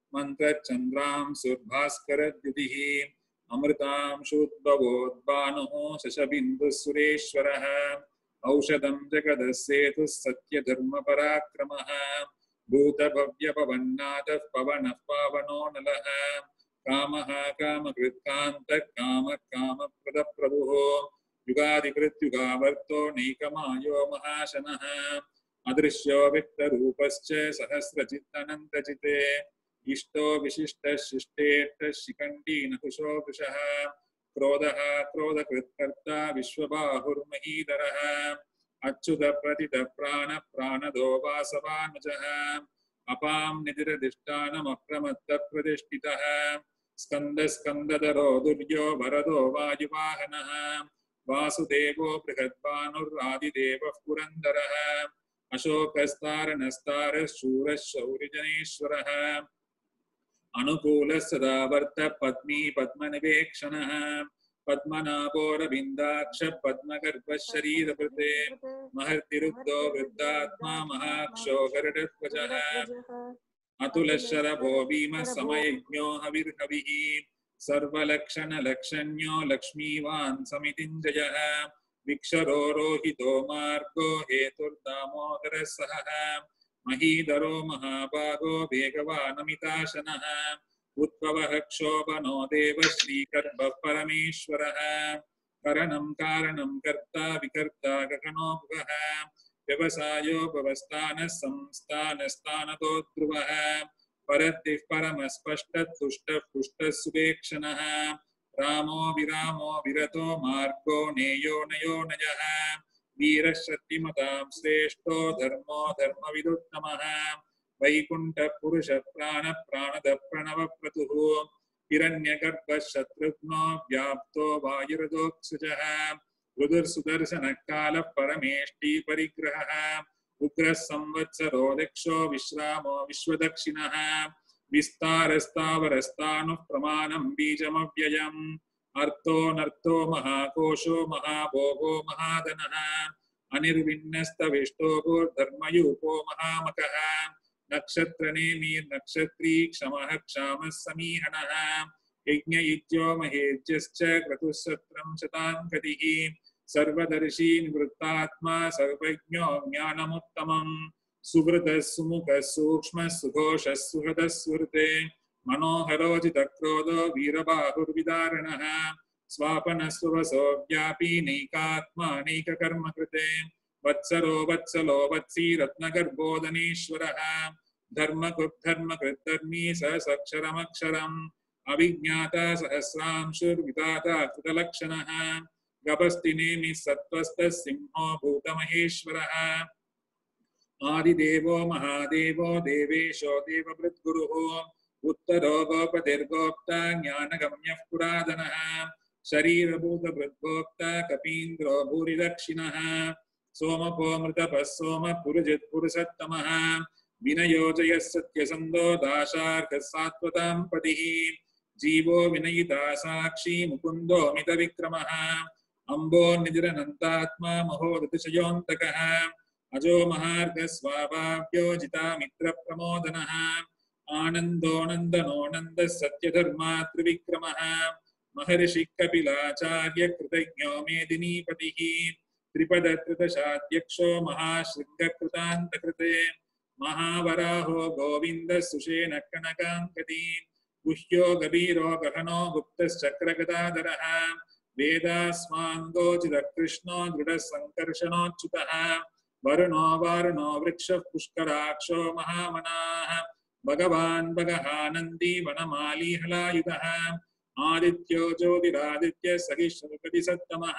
मन्त्रचन्द्रांशुर्भास्करद्युतिः अमृतांशुद्भवोद्भानुः शशबिन्दुः सुरेश्वरः औषधं जगदस्सेतुः सत्यधर्मपराक्रमः भूतभव्यपवन्नाथः पवनः पावनो नलः कामः कामकृत्कान्तः कामः कामप्रदप्रभुः युगादिकृत्युगावर्तो नैकमायो महाशनः अदृश्यो व्यक्तरूपश्च सहस्रचित्तनन्तचिते इष्टो विशिष्टः शिष्टेष्टः शिखण्डी नकुशो वृषः क्रोधः क्रोधकृत्कर्ता विश्वबाहुर्महीधरः अच्युत प्रतित प्राण प्राणदो वासवानुजः अपां निधिरधिष्ठानमप्रमत्त प्रतिष्ठितः स्कन्द स्कन्दधरो दुर्यो वरदो वायुवाहनः वासुदेवो बृहद्भानुरादिदेवः पुरन्दरः अशोकस्तारणस्तारः शूरः शौर्यजनेश्वरः अनुकूलः सदा वर्त पद्मी पद्मनिवेक्षणः पद्मनाभोरविन्दाक्ष पद्मगर्भः शरीरभृते महर्तिरुद्धो वृद्धात्मा महाक्षो गरुडध्वजः अतुलशरभो भीमः समयज्ञो हविर्हविः सर्वलक्षणलक्षण्यो लक्ष्मीवान् समितिञ्जयः विक्षरो रोहितो मार्गो हेतुर्दामोदरः सहः महीधरो महाभागो वेगवानमिताशनः उत्पवः क्षोभनो देवः श्रीकर्भः परमेश्वरः करणं कारणं कर्ता विकर्ता गगनोपगः व्यवसायोपवस्थानः संस्थानस्थानतो ध्रुवः परद्दिः परमस्पष्टः तुष्टः पुष्टः सुपेक्षणः रामो विरामो विरतो मार्गो नेयो नयो नयः वीरः शक्तिमतां श्रेष्ठो धर्मो धर्मविदुत्तमः वैकुण्ठः पुरुषः प्राणः प्राणदः प्रणवप्रतुः हिरण्यगर्भः शत्रुघ्नो व्याप्तो वायुरथोऽक्षजः रुदुर्सुदर्शनः कालः परमेष्टि परिग्रहः उग्रः संवत्सरो दक्षो विश्रामो विश्वदक्षिणः विस्तारस्तावरस्तानुः प्रमाणं बीजमव्ययम् अर्थो नर्थो महाकोशो महाभोगो महाधनः अनिर्विण्णस्तविष्टोभो धर्मयूपो महामकः नक्षत्रनेमिर्नक्षत्री क्षमः क्षामः समीहनः यज्ञयुज्यो महेज्यश्च क्रतुः शताङ्कतिः सर्वदर्शी निवृत्तात्मा सर्वज्ञो ज्ञानमुत्तमम् सुहृदः सुमुखः सूक्ष्मः सुघोषः सुहृदः सुहृते मनोहरोजितक्रोधो वीरबाहुर्विदारणः स्वापनस्वसो व्यापी नैकात्मा नैककर्मकृते वत्सरो वत्सलो वत्सी रत्नगर्भोदनेश्वरः धर्मकृद्धर्मकृद्धर्मी सहस्रक्षरमक्षरम् अभिज्ञाता सहस्रांशुर्विधाता कृतलक्षणः गभस्तिनेमि सत्त्वस्तः सिंहो भूतमहेश्वरः आदिदेवो महादेवो देवेशो देवभृद्गुरुः उत्तरो गोपतिर्गोप्ता ज्ञानगम्यः पुरातनः शरीरभूतभृद्गोप्ता कपीन्द्रो भूरिदक्षिणः सोमपो मृतपः सोमः पुरुजित्पुरुषोत्तमः विनयोजयः सत्यसन्धो दाशार्कः सात्वतां पतिः जीवो विनयिता साक्षी मुकुन्दो मितविक्रमः अम्बो निजरनन्तात्मा महोदतिशयोऽन्तकः अजो महार्घः स्वाभाव्यो जितामित्रप्रमोदनः आनन्दो नन्दनो नन्दः सत्यधर्मा त्रिविक्रमः महर्षिः कपिलाचार्य कृतज्ञो मेदिनीपतिः त्रिपदत्रिदशाध्यक्षो महाशृङ्गकृतान्तकृते महावराहो गोविन्दः सुषेणः कनकाङ्कती गुह्यो गभीरो गहनो गुप्तश्चक्रगदाधरः वेदास्माङ्गोचितः कृष्णो दृढः सङ्कर्षणोच्युतः वरुणो वारुणो वृक्षः पुष्कराक्षो महामनाः भगवान् भगहानन्दी वनमाली हलायुधः आदित्यो ज्योतिरादित्य सहिष्णुपति सत्तमः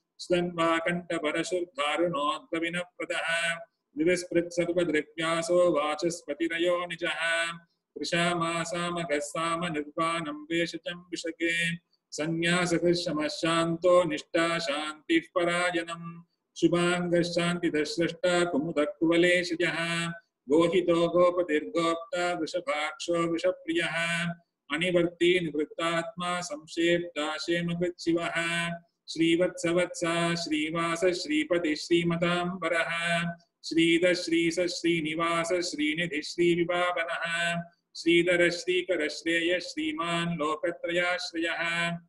स्तन्वाकण्ठपरशुर्धारुणोद्भविनप्रदः विविस्पृत् सर्वदृग्व्यासो वाचस्पतिरयो निजः कृशामासामघस्साम निर्वाणं वेशजं विशके संन्यासकृशमशान्तो निष्ठा शान्तिः परायणम् शुभाङ्गशान्तिदश्रष्टा कुमुदकुवलेशजः गोहितो गोपतिर्गोप्ता वृषभाक्षो वृषप्रियः अनिवर्ती निवृत्तात्मा संक्षेप्ता क्षेमकृच्छिवः श्रीवत्सवत्सा श्रीवास श्रीपति श्रीमताम्बरः श्रीध श्रीस श्रीनिवास श्रीनिधि श्रीविभावनः श्रीधर श्रीकर श्रेय श्रीमान् लोकत्रयाश्रयः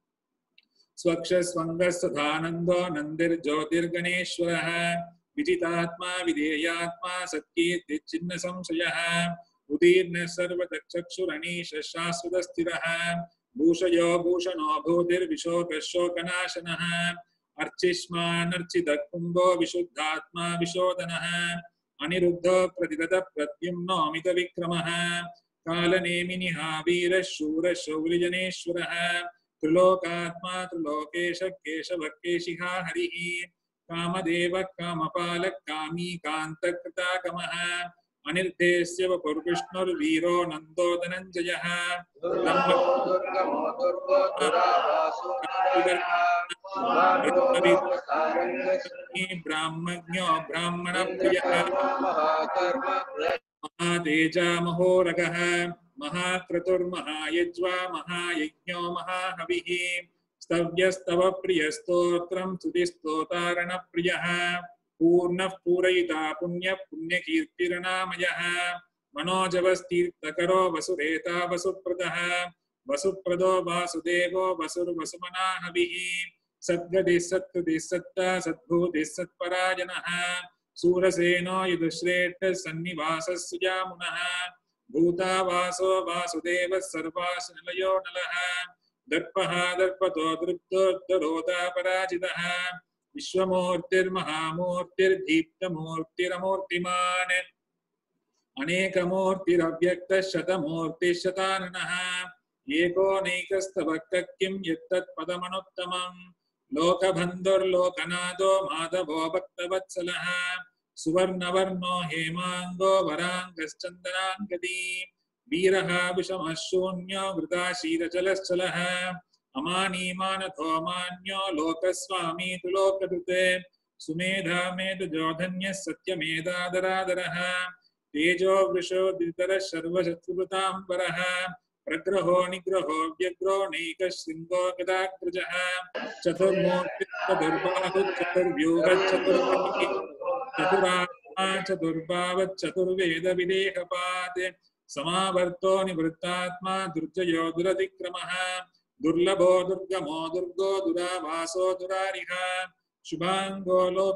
स्वक्षस्वङ्गस्सदानन्दो नन्दिर्ज्योतिर्गणेश्वरः विजितात्मा विधेयात्मा सत्कीर्तिचिह्न संशयः उदीर्ण सर्वतक्षुरणीश शाश्वतस्थिरः भूषयो भूषणो भूतिर्विशोकशोकनाशनः अर्चिष्मानर्चितः कुम्भो विशुद्धात्मा विशोदनः अनिरुद्धो प्रतिगत प्रद्युम्नो मितविक्रमः कालनेमिनिहा वीरः शूरः शौर्यजनेश्वरः त्रिलोकात्मा त्रिलोकेश केशवः केशिहा हरिः कामदेवः कामपालः कामी कान्तकृतागमः अनिर्देश्य वपुर्विष्णुर्वीरो नन्दो धनञ्जयः ब्राह्मज्ञो ब्राह्मणप्रियः महातेजा महोरगः महाक्रतुर्महायज्वा महायज्ञो महाहविः स्तव्यस्तव प्रियस्तोत्रं स्तुतिस्तोतारणप्रियः पूर्णः पूरयिता पुण्य पुण्यकीर्तिरनामयः मनोजवस्तीर्थकरो वसुरेता वसुप्रदः वसुप्रदो वासुदेवो वसुर्वसुमना हविः सद्गतिः सत्कृतिः सत्ता सद्भूतिः सत्पराजनः सूरसेनो यदुश्रेष्ठः सन्निवासः सुजामुनः भूतावासो वासुदेवः सर्वासु निलयो नलः दर्पः दर्पतो दृप्तोत्तरोता पराजितः विश्वमूर्तिर्महामूर्तिर्दीप्तमूर्तिरमूर्तिमान् अनेकमूर्तिरव्यक्तः शतमूर्तिः शताननः एकोनैकस्तवक्तः किं यत्तत् पदमनुत्तमम् लोकबन्धुर्लोकनाथो माधवो भक्तवत्सलः सुवर्णवर्णो हेमाङ्गो वराङ्गश्चन्दनाङ्गदी वीरः विषमः शून्यो वृताशीलचलश्चलः अमानीमानथो मान्यो लोकस्वामी तु लोककृते सुमेधा मेधजोधन्यः सत्यमेधादरादरः तेजो वृषो द्वितरः सर्वशत्रुभृताम्बरः प्रग्रहो निग्रहो व्यग्रो नैकशृङ्गो गदाग्रजः चतुर्मूर्तिश्चतुर्बाहुश्चतुर्व्यूहश्चतुर्मुखी चतुरात्मा चतुर्भावश्चतुर्वेदविदेहपात् समावर्तो निवृत्तात्मा दुर्जयो दुरतिक्रमः दुर्लभो दुर्गमो दुर्गो दुरावासो दुरारिः शुभांगो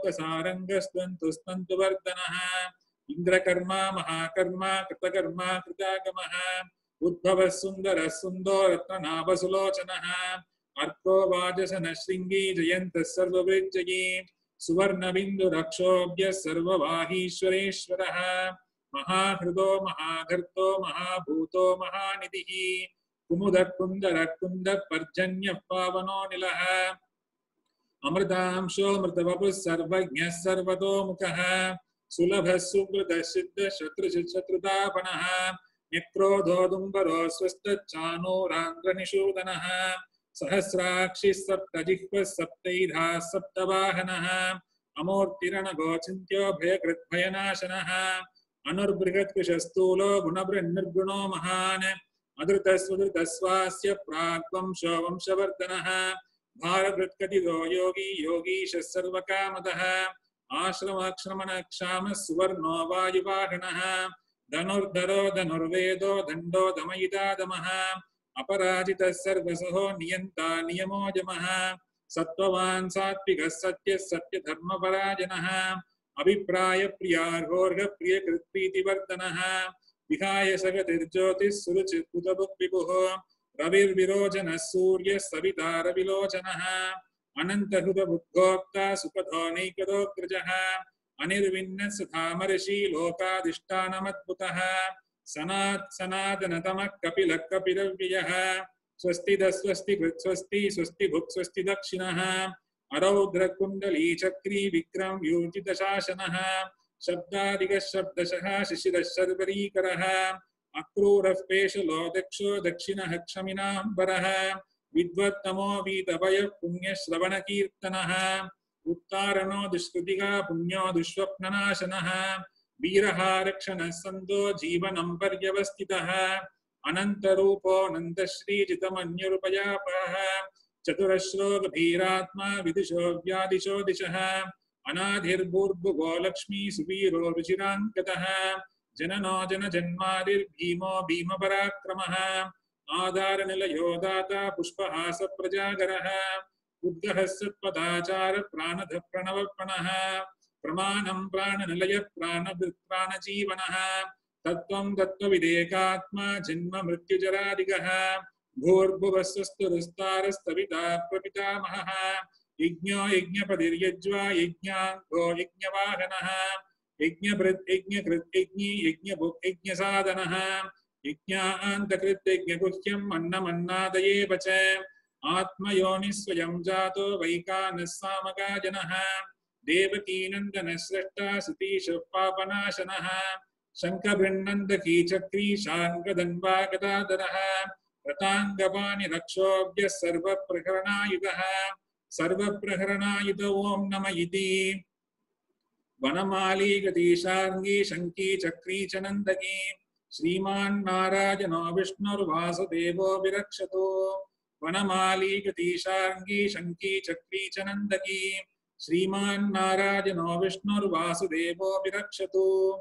लोकसारङ्गस्तन्तुस्तन्तुवर्धनः इन्द्रकर्मा महाकर्मा कृतकर्मा कृतागमः उद्भवः सुन्दरः सुन्दो रत्ननाभसुलोचनः अर्को वाजसनः शृङ्गी जयन्तः सर्ववृज्जयी सुवर्णबिन्दुरक्षोभ्यः सर्ववाहीश्वरेश्वरः महाहृदो महाघर्तो महाभूतो महानिधिः कुमुदः कुन्दरः कुन्दः पर्जन्यः पावनो निलः अमृतांशो मृतवपुः सर्वज्ञः सर्वतोमुखः सुलभः सुहृदः सिद्धः शत्रुशत्रुतापनः न्यक्रोधो दुम्बरो स्वस्थच्चानूरान्द्रनिषूदनः सहस्राक्षिः सप्तजिह्वः सप्तैधाः सप्तवाहनः अमूर्तिरणगोचिन्त्यो भयकृद्भयनाशनः अनुर्बृहत्कृशस्थूलो गुणबृन्निर्गुणो महान् अधृतस्वधृतस्वास्य प्राग्वंशो वंशवर्धनः भारभृत्कथितो योगी योगीशः सर्वकामदः आश्रमक्षमणक्षामः सुवर्णो वायुवाहनः धनुर्धरो धनुर्वेदो दण्डो दमयितादमः अपराजितः सर्वसहो नियन्ता नियमो यमः सत्त्ववान् सात्विकः सत्यः सत्यधर्मपरायणः अभिप्रायप्रियार्होर्घः प्रियकृत्प्रीतिवर्धनः विहाय सगतिर्ज्योतिः सुरुचिर्बुधबुद्विभुः रविर्विरोचनः सूर्यः सविता रविलोचनः अनन्तहृदबुद्गोक्ता सुपथो नैकदोऽग्रजः अनिर्विण्णः सुधामर्षि लोकाधिष्ठानमद्भुतः सनात् सनातनतमः कपिलः कपिलव्ययः स्वस्तिदः स्वस्तिकृत् स्वस्ति स्वस्ति भुक् स्वस्ति दक्षिणः अरौद्रकुण्डली चक्री विक्रम व्यूजितशासनः शब्दादिगः शब्दशः शिशिरः शर्वरीकरः अक्रूरः पेशलो दक्षो दक्षिणः क्षमिनाम्बरः विद्वत्तमो वीतभयः पुण्यश्रवणकीर्तनः उत्तारणो दुष्कृतिका पुण्यो दुष्स्वप्ननाशनः वीरः रक्षणः सन्तो जीवनं पर्यवस्थितः अनन्तरूपो नन्दश्रीजितमन्युरुपयापः चतुरश्रो गभीरात्मा विदुषो व्यादिशो दिशः अनाधिर्भूर्भुवो लक्ष्मी सुवीरो रुचिराङ्गतः जननो जनजन्मादिर्भीमो भीमपराक्रमः आधारनिलयो दाता पुष्पहास प्रजागरः उद्गः सत्पदाचार प्राणध प्रणवप्रणः प्रमाणं प्राणनिलय प्राणभृत् प्राणजीवनः तत्त्वं तत्त्वविदेकात्मा जन्म मृत्युजरादिगः भूर्भुवस्वस्तुरुस्तारस्तविता प्रपितामहः यज्ञो यज्ञपतिर्यज्वा यज्ञाङ्गो यज्ञवाहनः यज्ञभृत् यज्ञकृत् यज्ञी यज्ञभुक् यज्ञसाधनः यज्ञान्तकृत् यज्ञगुह्यम् अन्नमन्नादयेव च आत्मयोनिः स्वयं जातो वैकानः सामगा जनः देवकीनन्दनः स्रष्टा सतीशः पापनाशनः शङ्खबृन्नन्दकी चक्री शार्ङ्गधन्वा गदाधरः रताङ्गपाणि रक्षोभ्यः सर्वप्रहरणायुधः सर्वप्रहरणायुध ओं नम इति वनमाली गतीशार्ङ्गी शङ्की चक्री च नन्दकी श्रीमान् नारायणो विष्णुर्वासुदेवो विरक्षतु वनमाली गतीशार्ङ्गी शङ्की चक्री च नन्दकी श्रीमान् नारायणो विष्णुर्वासुदेवो विरक्षतु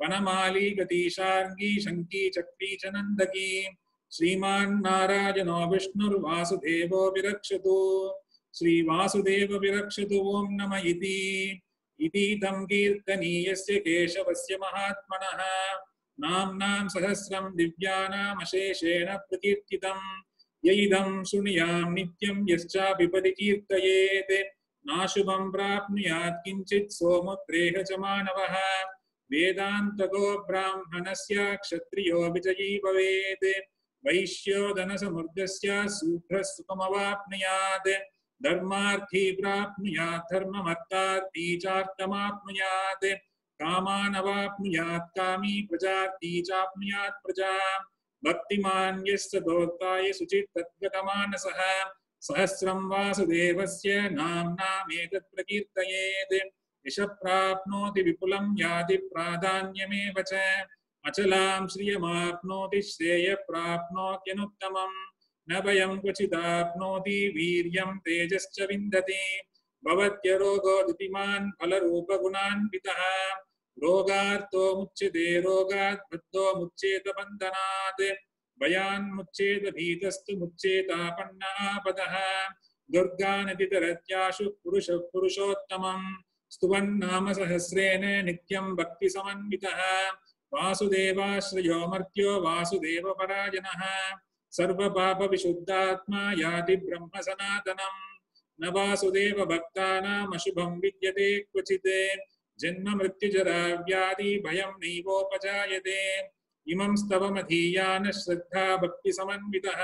वनमाली गतीशार्गी शंकी चक्री च नंदकी श्रीमान् नारायणो विष्णुर्वासुदेवो विरक्षतु श्रीवासुदेव विरक्षतु ओं नम इति इति तं कीर्तनीयस्य केशवस्य महात्मनः नाम्नां सहस्रं दिव्यानामशेषेण प्रकीर्तितं यैदं शृणुयां नित्यं यश्चापि परिकीर्तयेत् नाशुभं प्राप्नुयात् किञ्चित् सोमुद्रेह च मानवः वेदान्तको ब्राह्मणस्य क्षत्रियो विजयी भवेत् वैश्यो धनसमृद्धस्य शूद्रः सुखमवाप्नुयात् धर्मार्थी प्राप्नुयात् धर्ममर्थार्थी चार्थमाप्नुयात् कामानवाप्नुयात् कामी प्रजार्थी चाप्नुयात् प्रजा भक्तिमान् यस्य दोक्ताय शुचित् तद्गतमानसः सहस्रं वासुदेवस्य नाम्नामेतत् प्रकीर्तयेत् यश प्राप्नोति विपुलं याति प्राधान्यमेव च अचलां श्रियमाप्नोति श्रेय प्राप्नोत्यनुत्तमम् न भयं क्वचिदाप्नोति वीर्यं तेजश्च विन्दति भवत्यरोगो दितिमान् फलरूपगुणान्वितः रोगार्तो मुच्यते रोगात् बद्धो मुच्येत बन्धनात् भयान्मुच्येत भीतस्तु मुच्येतापन्नापदः दुर्गानतितरत्याशु पुरुषः पुरुषोत्तमम् स्तुवन्नाम सहस्रेण नित्यं भक्तिसमन्वितः वासुदेवाश्रयो मर्त्यो वासुदेवपरायणः सर्वपापविशुद्धात्मा याति ब्रह्म सनातनम् न वासुदेव भक्तानाम् अशुभं विद्यते क्वचित् जन्म मृत्युजरा व्याधि भयं नैवोपजायते इमं स्तवमधीयान श्रद्धा भक्तिसमन्वितः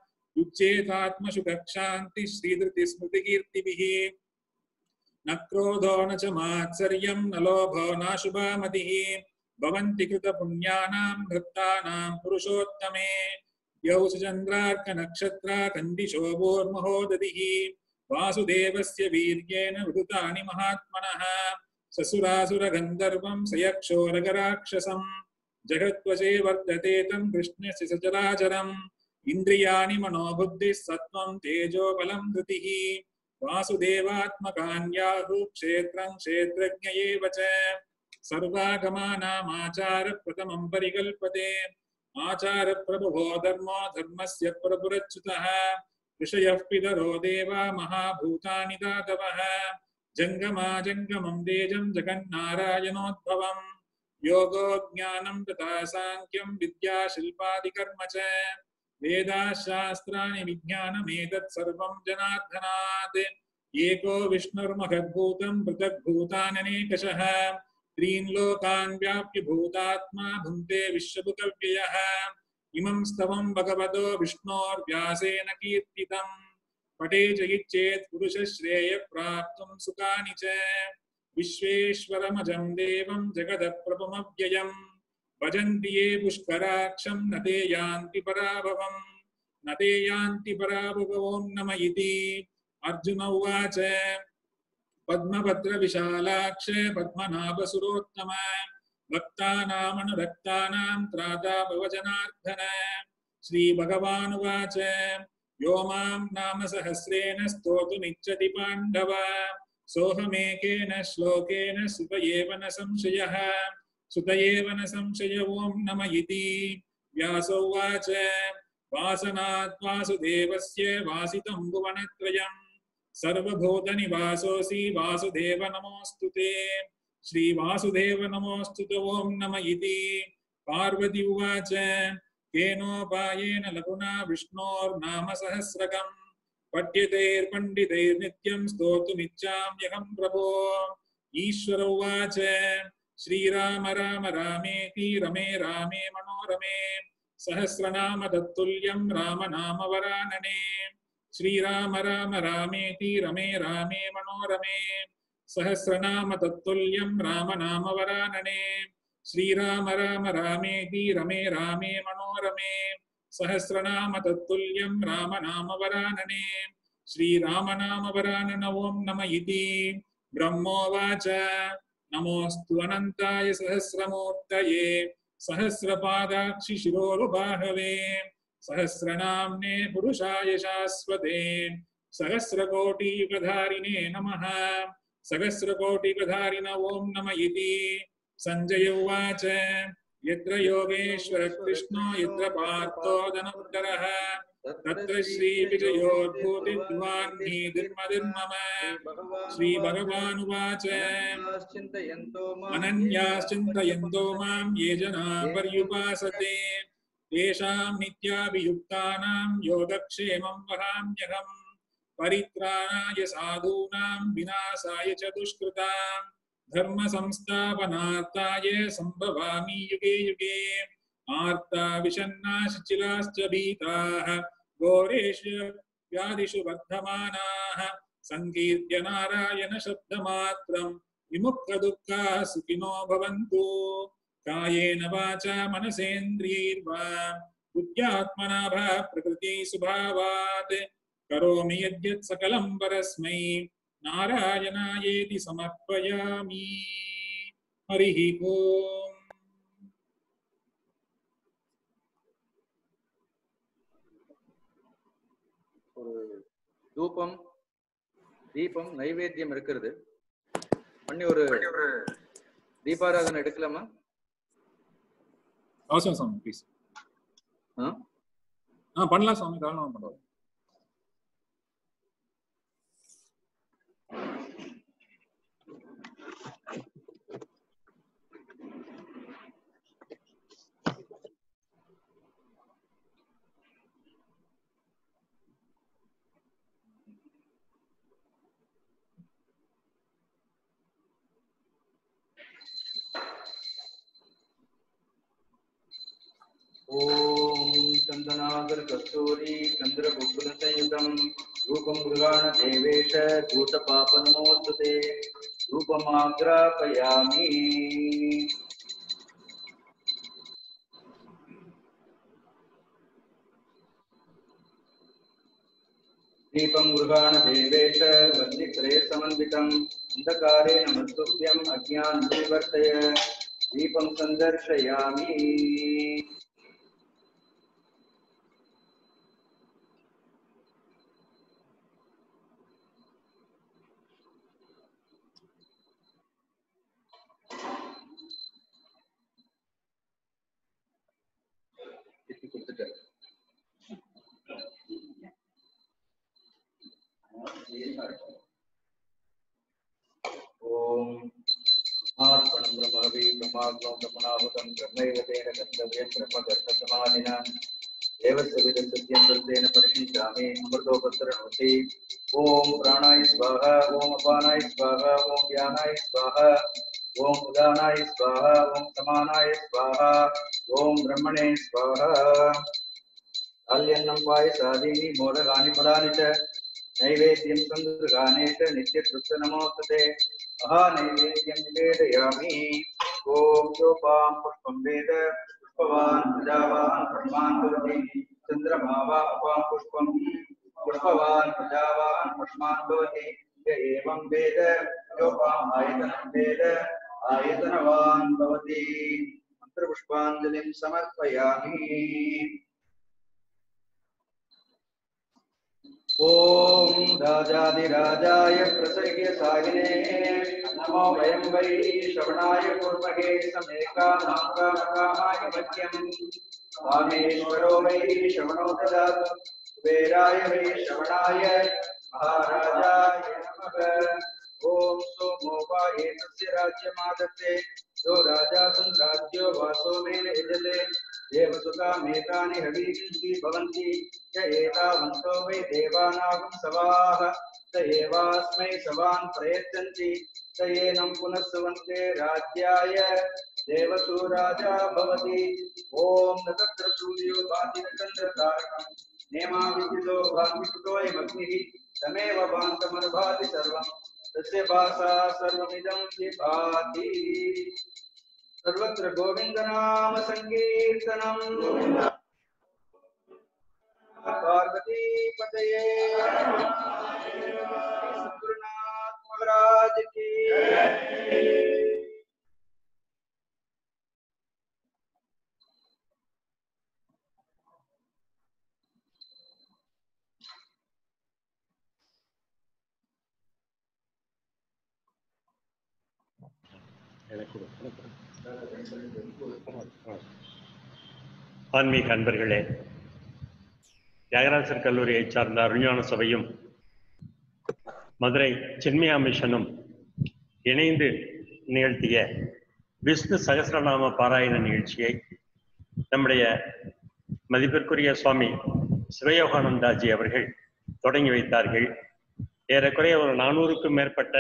युज्येतात्मसुखक्षान्ति श्रीधृतिस्मृतिकीर्तिभिः न क्रोधो न च मात्सर्यं न लोभो नाशुभा मतिः भवन्ति कृतपुण्यानां भक्तानां पुरुषोत्तमे यौ चन्द्रार्कनक्षत्रा कन्दिशोभोर्महोदधिः वासुदेवस्य वीर्येण विदुतानि महात्मनः ससुरासुरगन्धर्वं सयक्षोरगराक्षसं जगत्वशे वर्तते तं कृष्णस्य सचराचरम् इन्द्रियाणि मनोबुद्धिः सत्त्वं तेजो बलं धृतिः वासुदेवात्मकान्याहु क्षेत्रं क्षेत्रज्ञ एव च सर्वागमानामाचार प्रथमं परिकल्पते आचार प्रभुभो धर्मो धर्मस्य प्रभुरच्युतः ऋषयः पितरो देवा महाभूतानि दातवः जंगमा जंगमं तेजं जगन्नारायणोद्भवम् योगो ज्ञानं तथा सांख्यं विद्या शिल्पादिकर्म च वेदाशास्त्राणि विज्ञानमेतत् सर्वं जनार्दनात् एको विष्णुर्महद्भूतं पृथग्भूताननेकशः त्रीन् लोकान् व्याप्य भूतात्मा भुङ्क्ते विश्वभुतव्ययः इमं स्तवं भगवतो विष्णोर्व्यासेन कीर्तितं पठे च इच्छेत् पुरुषश्रेय प्राप्तुं सुखानि च विश्वेश्वरमजं देवं जगदप्रभुमव्ययं भजन्ति ये पुष्कराक्षं न ते यान्ति पराभवम् न ते यान्ति पराभवं नम इति अर्जुन उवाच पद्मभद्रविशालाक्ष पद्मनाभसुरोत्तम भक्तानामनुरक्तानां त्राता भवजनार्दन श्रीभगवानुवाच यो मां नाम सहस्रेण स्तोतुमिच्छति पाण्डव सोऽहमेकेन श्लोकेन सुत एव न संशयः सुत एव न संशय ओं नम इति व्यासोवाच वासनात् वासुदेवस्य वासितं भुवनत्रयम् सर्वभूतनिवासोऽसि वासुदेव नमोऽस्तु ते श्रीवासुदेव नमोऽस्तु ते ओं नम इति पार्वती उवाच केनोपायेन लघुना विष्णोर्नाम सहस्रकम् पठ्यतेर्पण्डितैर्नित्यं स्तोतुमिच्छाम्यहं प्रभो ईश्वर उवाच श्रीराम राम रामेति रमे रामे मनोरमे सहस्रनाम तत्तुल्यं राम नाम वरानने श्रीराम राम रामेति रमे रामे मनोरमे सहस्रनाम तत्तुल्यं राम नाम वरानने श्रीराम राम रामेति रमे रामे मनोरमे सहस्रनाम तत्तुल्यं राम नाम वरानने श्रीराम नाम वरानन ओं नम इति ब्रह्मोवाच नमोऽस्तु अनन्ताय सहस्रमूर्तये सहस्रपादाक्षि शिरोरुबाहवे सहस्रनाम्ने पुरुषाय शाश्वते सहस्रकोटियुगधारिणे नमः सहस्रकोटियुगधारिण ओं नम इति संजय उवाच यत्र योगेश्वर कृष्णो यत्र पार्थो धनुर्धरः तत्र श्रीविजयोद्भूतिर्ध्वान्नीतिर्मतिर्मम श्रीभगवानुवाच अनन्याश्चिन्तयन्तो मां ये जना पर्युपासते तेषां नित्याभियुक्तानां योगक्षेमं वहाम्यहम् परित्राणाय साधूनां विनाशाय च दुष्कृतां धर्म संस्थापनार्थाय संभवामि युगे युगे आर्ता विषन्नाश्चिलाश्च भीताः घोरेषु व्याधिषु वर्धमानाः संकीर्त्य नारायण शब्दमात्रं विमुक्तदुःखाः सुखिनो भवन्तु कायेन वाचा मनसेन्द्रियैर्वा बुद्ध्यात्मना वा प्रकृति स्वभावात् करोमि यद्यत् सकलं परस्मै नारायणायेति समर्पयामि हरिः ओम् தூபம் தீபம் நைவேத்தியம் இருக்கிறது. பண்ணி ஒரு தீபாராதனை எடுக்கலாமா? அவசியம் சுவாமி, ப்ளீஸ். ஆ பண்ணலாம் சுவாமி, தாராளமா பண்ணுவோம். ओम चंदनागर कस्तूरी चंद्र गुप्त संयुतम रूपम मृगाण देवेश भूत पाप नमोस्तुते रूपमाग्रापयामि दीपं मृगाण देवेश वह्नित्रय समन्वितम् अंधकारे नमस्तुभ्यं अज्ञानं निवर्तय दीपं संदर्शयामि ओम आत्मनं ब्रह्मवि ब्रह्माग्नौ ब्रह्मणाहुतं ब्रह्मैव तेन गन्तव्यं ब्रह्मगर्भसमाधिना देवस्य विदसत्यं वृत्तेन परिशिञ्चामि अमृतोपसरणोति ओम प्राणाय स्वाहा ओम अपानाय स्वाहा ओम ज्ञानाय स्वाहा ओम उदानाय स्वाहा ओम समानाय स्वाहा ओम ब्रह्मणे स्वाहा अल्यन्नं पायसादीनि मोदकानि फलानि च नैवेद्यं संगृहानेत नित्यतृप्तनमोस्तुते महानैवेद्यं निवेदयामि ओम योपां पुष्पं वेद पुष्पवान् प्रजावान् पुष्पान् भवति चन्द्रमा वा अपां पुष्पं पुष्पवान् प्रजावान् पुष्पान् भवति य एवं वेद योपाम् आयतनं वेद आयतनवान् भवति मन्त्रपुष्पाञ्जलिं समर्पयामि ओम राजाधिराजाय प्रसह्यसागिने नमो वयं वै श्रवणाय कुर्महे समेकानाकामकामाय मह्यं कामेश्वरो वै श्रवणो ददातु कुबेराय वै श्रवणाय महाराजाय नमः ओम सोमो वा एतस्य राज्यमादत्ते यो राजा संराज्यो वासो मेन यजते देवसुतामेतानि हवींषि भवन्ति य एतावन्तो वै देवानागं सवाः स एवास्मै सवान् प्रयच्छन्ति स एनं पुनः सुवन्ते राज्याय देवसु राजा भवति ओम न तत्र सूर्यो भाति न चन्द्रतारकं नेमाविदितो भातिकृतोऽयमग्निः तमेव भान्तमनुभाति सर्वं तस्य भासा सर्वमिदं विभाति सर्वत्र गोविंद नाम संकीर्तनम पार्वती पतये सद्गुरुनाथ महाराज की ஆன்மீக அன்பர்களே, தியாகராசர் கல்லூரியை சார்ந்த அருஞான சபையும் மதுரை சின்மயா மிஷனும் இணைந்து நிகழ்த்திய விஷ்ணு சகஸ்ரநாம பாராயண நிகழ்ச்சியை நம்முடைய மதிப்பிற்குரிய சுவாமி சிவயோகானந்தாஜி அவர்கள் தொடங்கி வைத்தார்கள். ஏறக்குறைய ஒரு நானூறுக்கும் மேற்பட்ட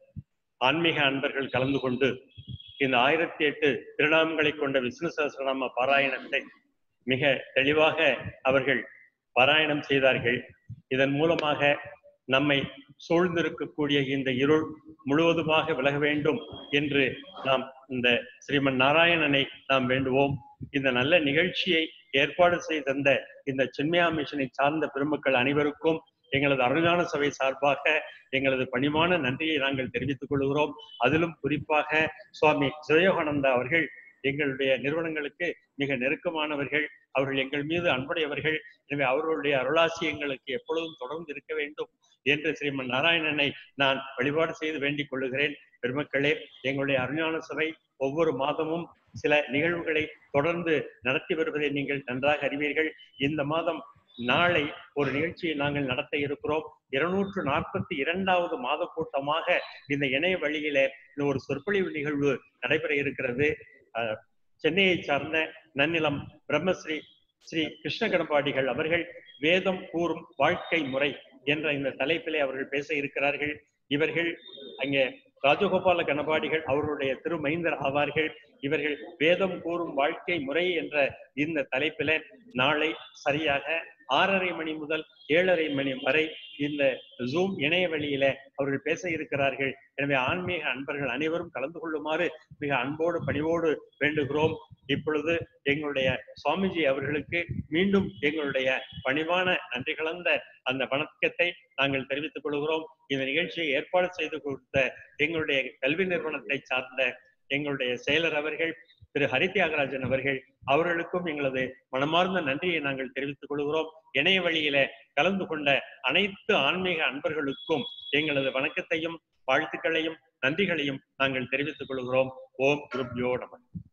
ஆன்மீக அன்பர்கள் கலந்து கொண்டு இந்த ஆயிரத்தி எட்டு திருநாமங்களை கொண்ட விஷ்ணு சகஸ்ரநாம பாராயணத்தை மிக தெளிவாக அவர்கள் பாராயணம் செய்தார்கள். இதன் மூலமாக நம்மை சூழ்ந்திருக்கக்கூடிய இந்த இருள் முழுவதுமாக விலக வேண்டும் என்று நாம் இந்த ஸ்ரீமன் நாராயணனை நாம் வேண்டுவோம். இந்த நல்ல நிகழ்ச்சியை ஏற்பாடு செய்து தந்த இந்த சின்மயா மிஷனை சார்ந்த பெருமக்கள் அனைவருக்கும் எங்களது அருஞான சபை சார்பாக எங்களது பணிவான நன்றியை நாங்கள் தெரிவித்துக் கொள்கிறோம். அதிலும் குறிப்பாக சுவாமி சிவயோகானந்தா அவர்கள் எங்களுடைய நிறுவனங்களுக்கு மிக நெருக்கமானவர்கள். அவர்கள் எங்கள் மீது அன்புடையவர்கள். எனவே அவர்களுடைய அருளாசி எங்களுக்கு எப்பொழுதும் தொடர்ந்து இருக்க வேண்டும் என்று ஸ்ரீமன் நாராயணனை நான் வழிபாடு செய்து வேண்டிக் கொள்ளுகிறேன். பெருமக்களே, எங்களுடைய அருஞான சபை ஒவ்வொரு மாதமும் சில நிகழ்வுகளை தொடர்ந்து நடத்தி வருவதை நீங்கள் நன்றாக அறிவீர்கள். இந்த மாதம் நாளை ஒரு நிகழ்ச்சியை நாங்கள் நடத்த இருக்கிறோம். இருநூற்று நாற்பத்தி இரண்டாவது மாத கூட்டமாக இந்த இணைய வழியில ஒரு சொற்பொழிவு நிகழ்வு நடைபெற இருக்கிறது. சென்னையை சார்ந்த நன்னிலம் பிரம்மஸ்ரீ ஸ்ரீ கிருஷ்ண கணபாடிகள் அவர்கள் வேதம் கூறும் வாழ்க்கை முறை என்ற இந்த தலைப்பிலே அவர்கள் பேச இருக்கிறார்கள். இவர்கள் அங்கே ராஜகோபால கணபாடிகள் அவர்களுடைய திருமைந்தர் ஆவார்கள். இவர்கள் வேதம் கூறும் வாழ்க்கை முறை என்ற இந்த தலைப்பில நாளை சரியாக ஆறரை மணி முதல் ஏழரை மணி வரை இந்த ஜூம் இணைய வழியில அவர்கள் பேச இருக்கிறார்கள். எனவே ஆன்மீக அன்பர்கள் அனைவரும் கலந்து கொள்ளுமாறு மிக அன்போடு பணிவோடு வேண்டுகிறோம். இப்பொழுது எங்களுடைய சுவாமிஜி அவர்களுக்கு மீண்டும் எங்களுடைய பணிவான நன்றி கலந்த அந்த வணக்கத்தை நாங்கள் தெரிவித்துக் கொள்கிறோம். இந்த நிகழ்ச்சியை ஏற்பாடு செய்து கொடுத்த எங்களுடைய கல்வி நிறுவனத்தை சார்ந்த எங்களுடைய செயலர் அவர்கள் திரு ஹரி தியாகராஜன் அவர்கள் அவர்களுக்கும் எங்களது மனமார்ந்த நன்றியை நாங்கள் தெரிவித்துக் கொள்கிறோம். இணைய வழியில கலந்து கொண்ட அனைத்து ஆன்மீக அன்பர்களுக்கும் எங்களது வணக்கத்தையும் வாழ்த்துக்களையும் நன்றிகளையும் நாங்கள் தெரிவித்துக் கொள்கிறோம். ஓம் குருப்யோ நமः.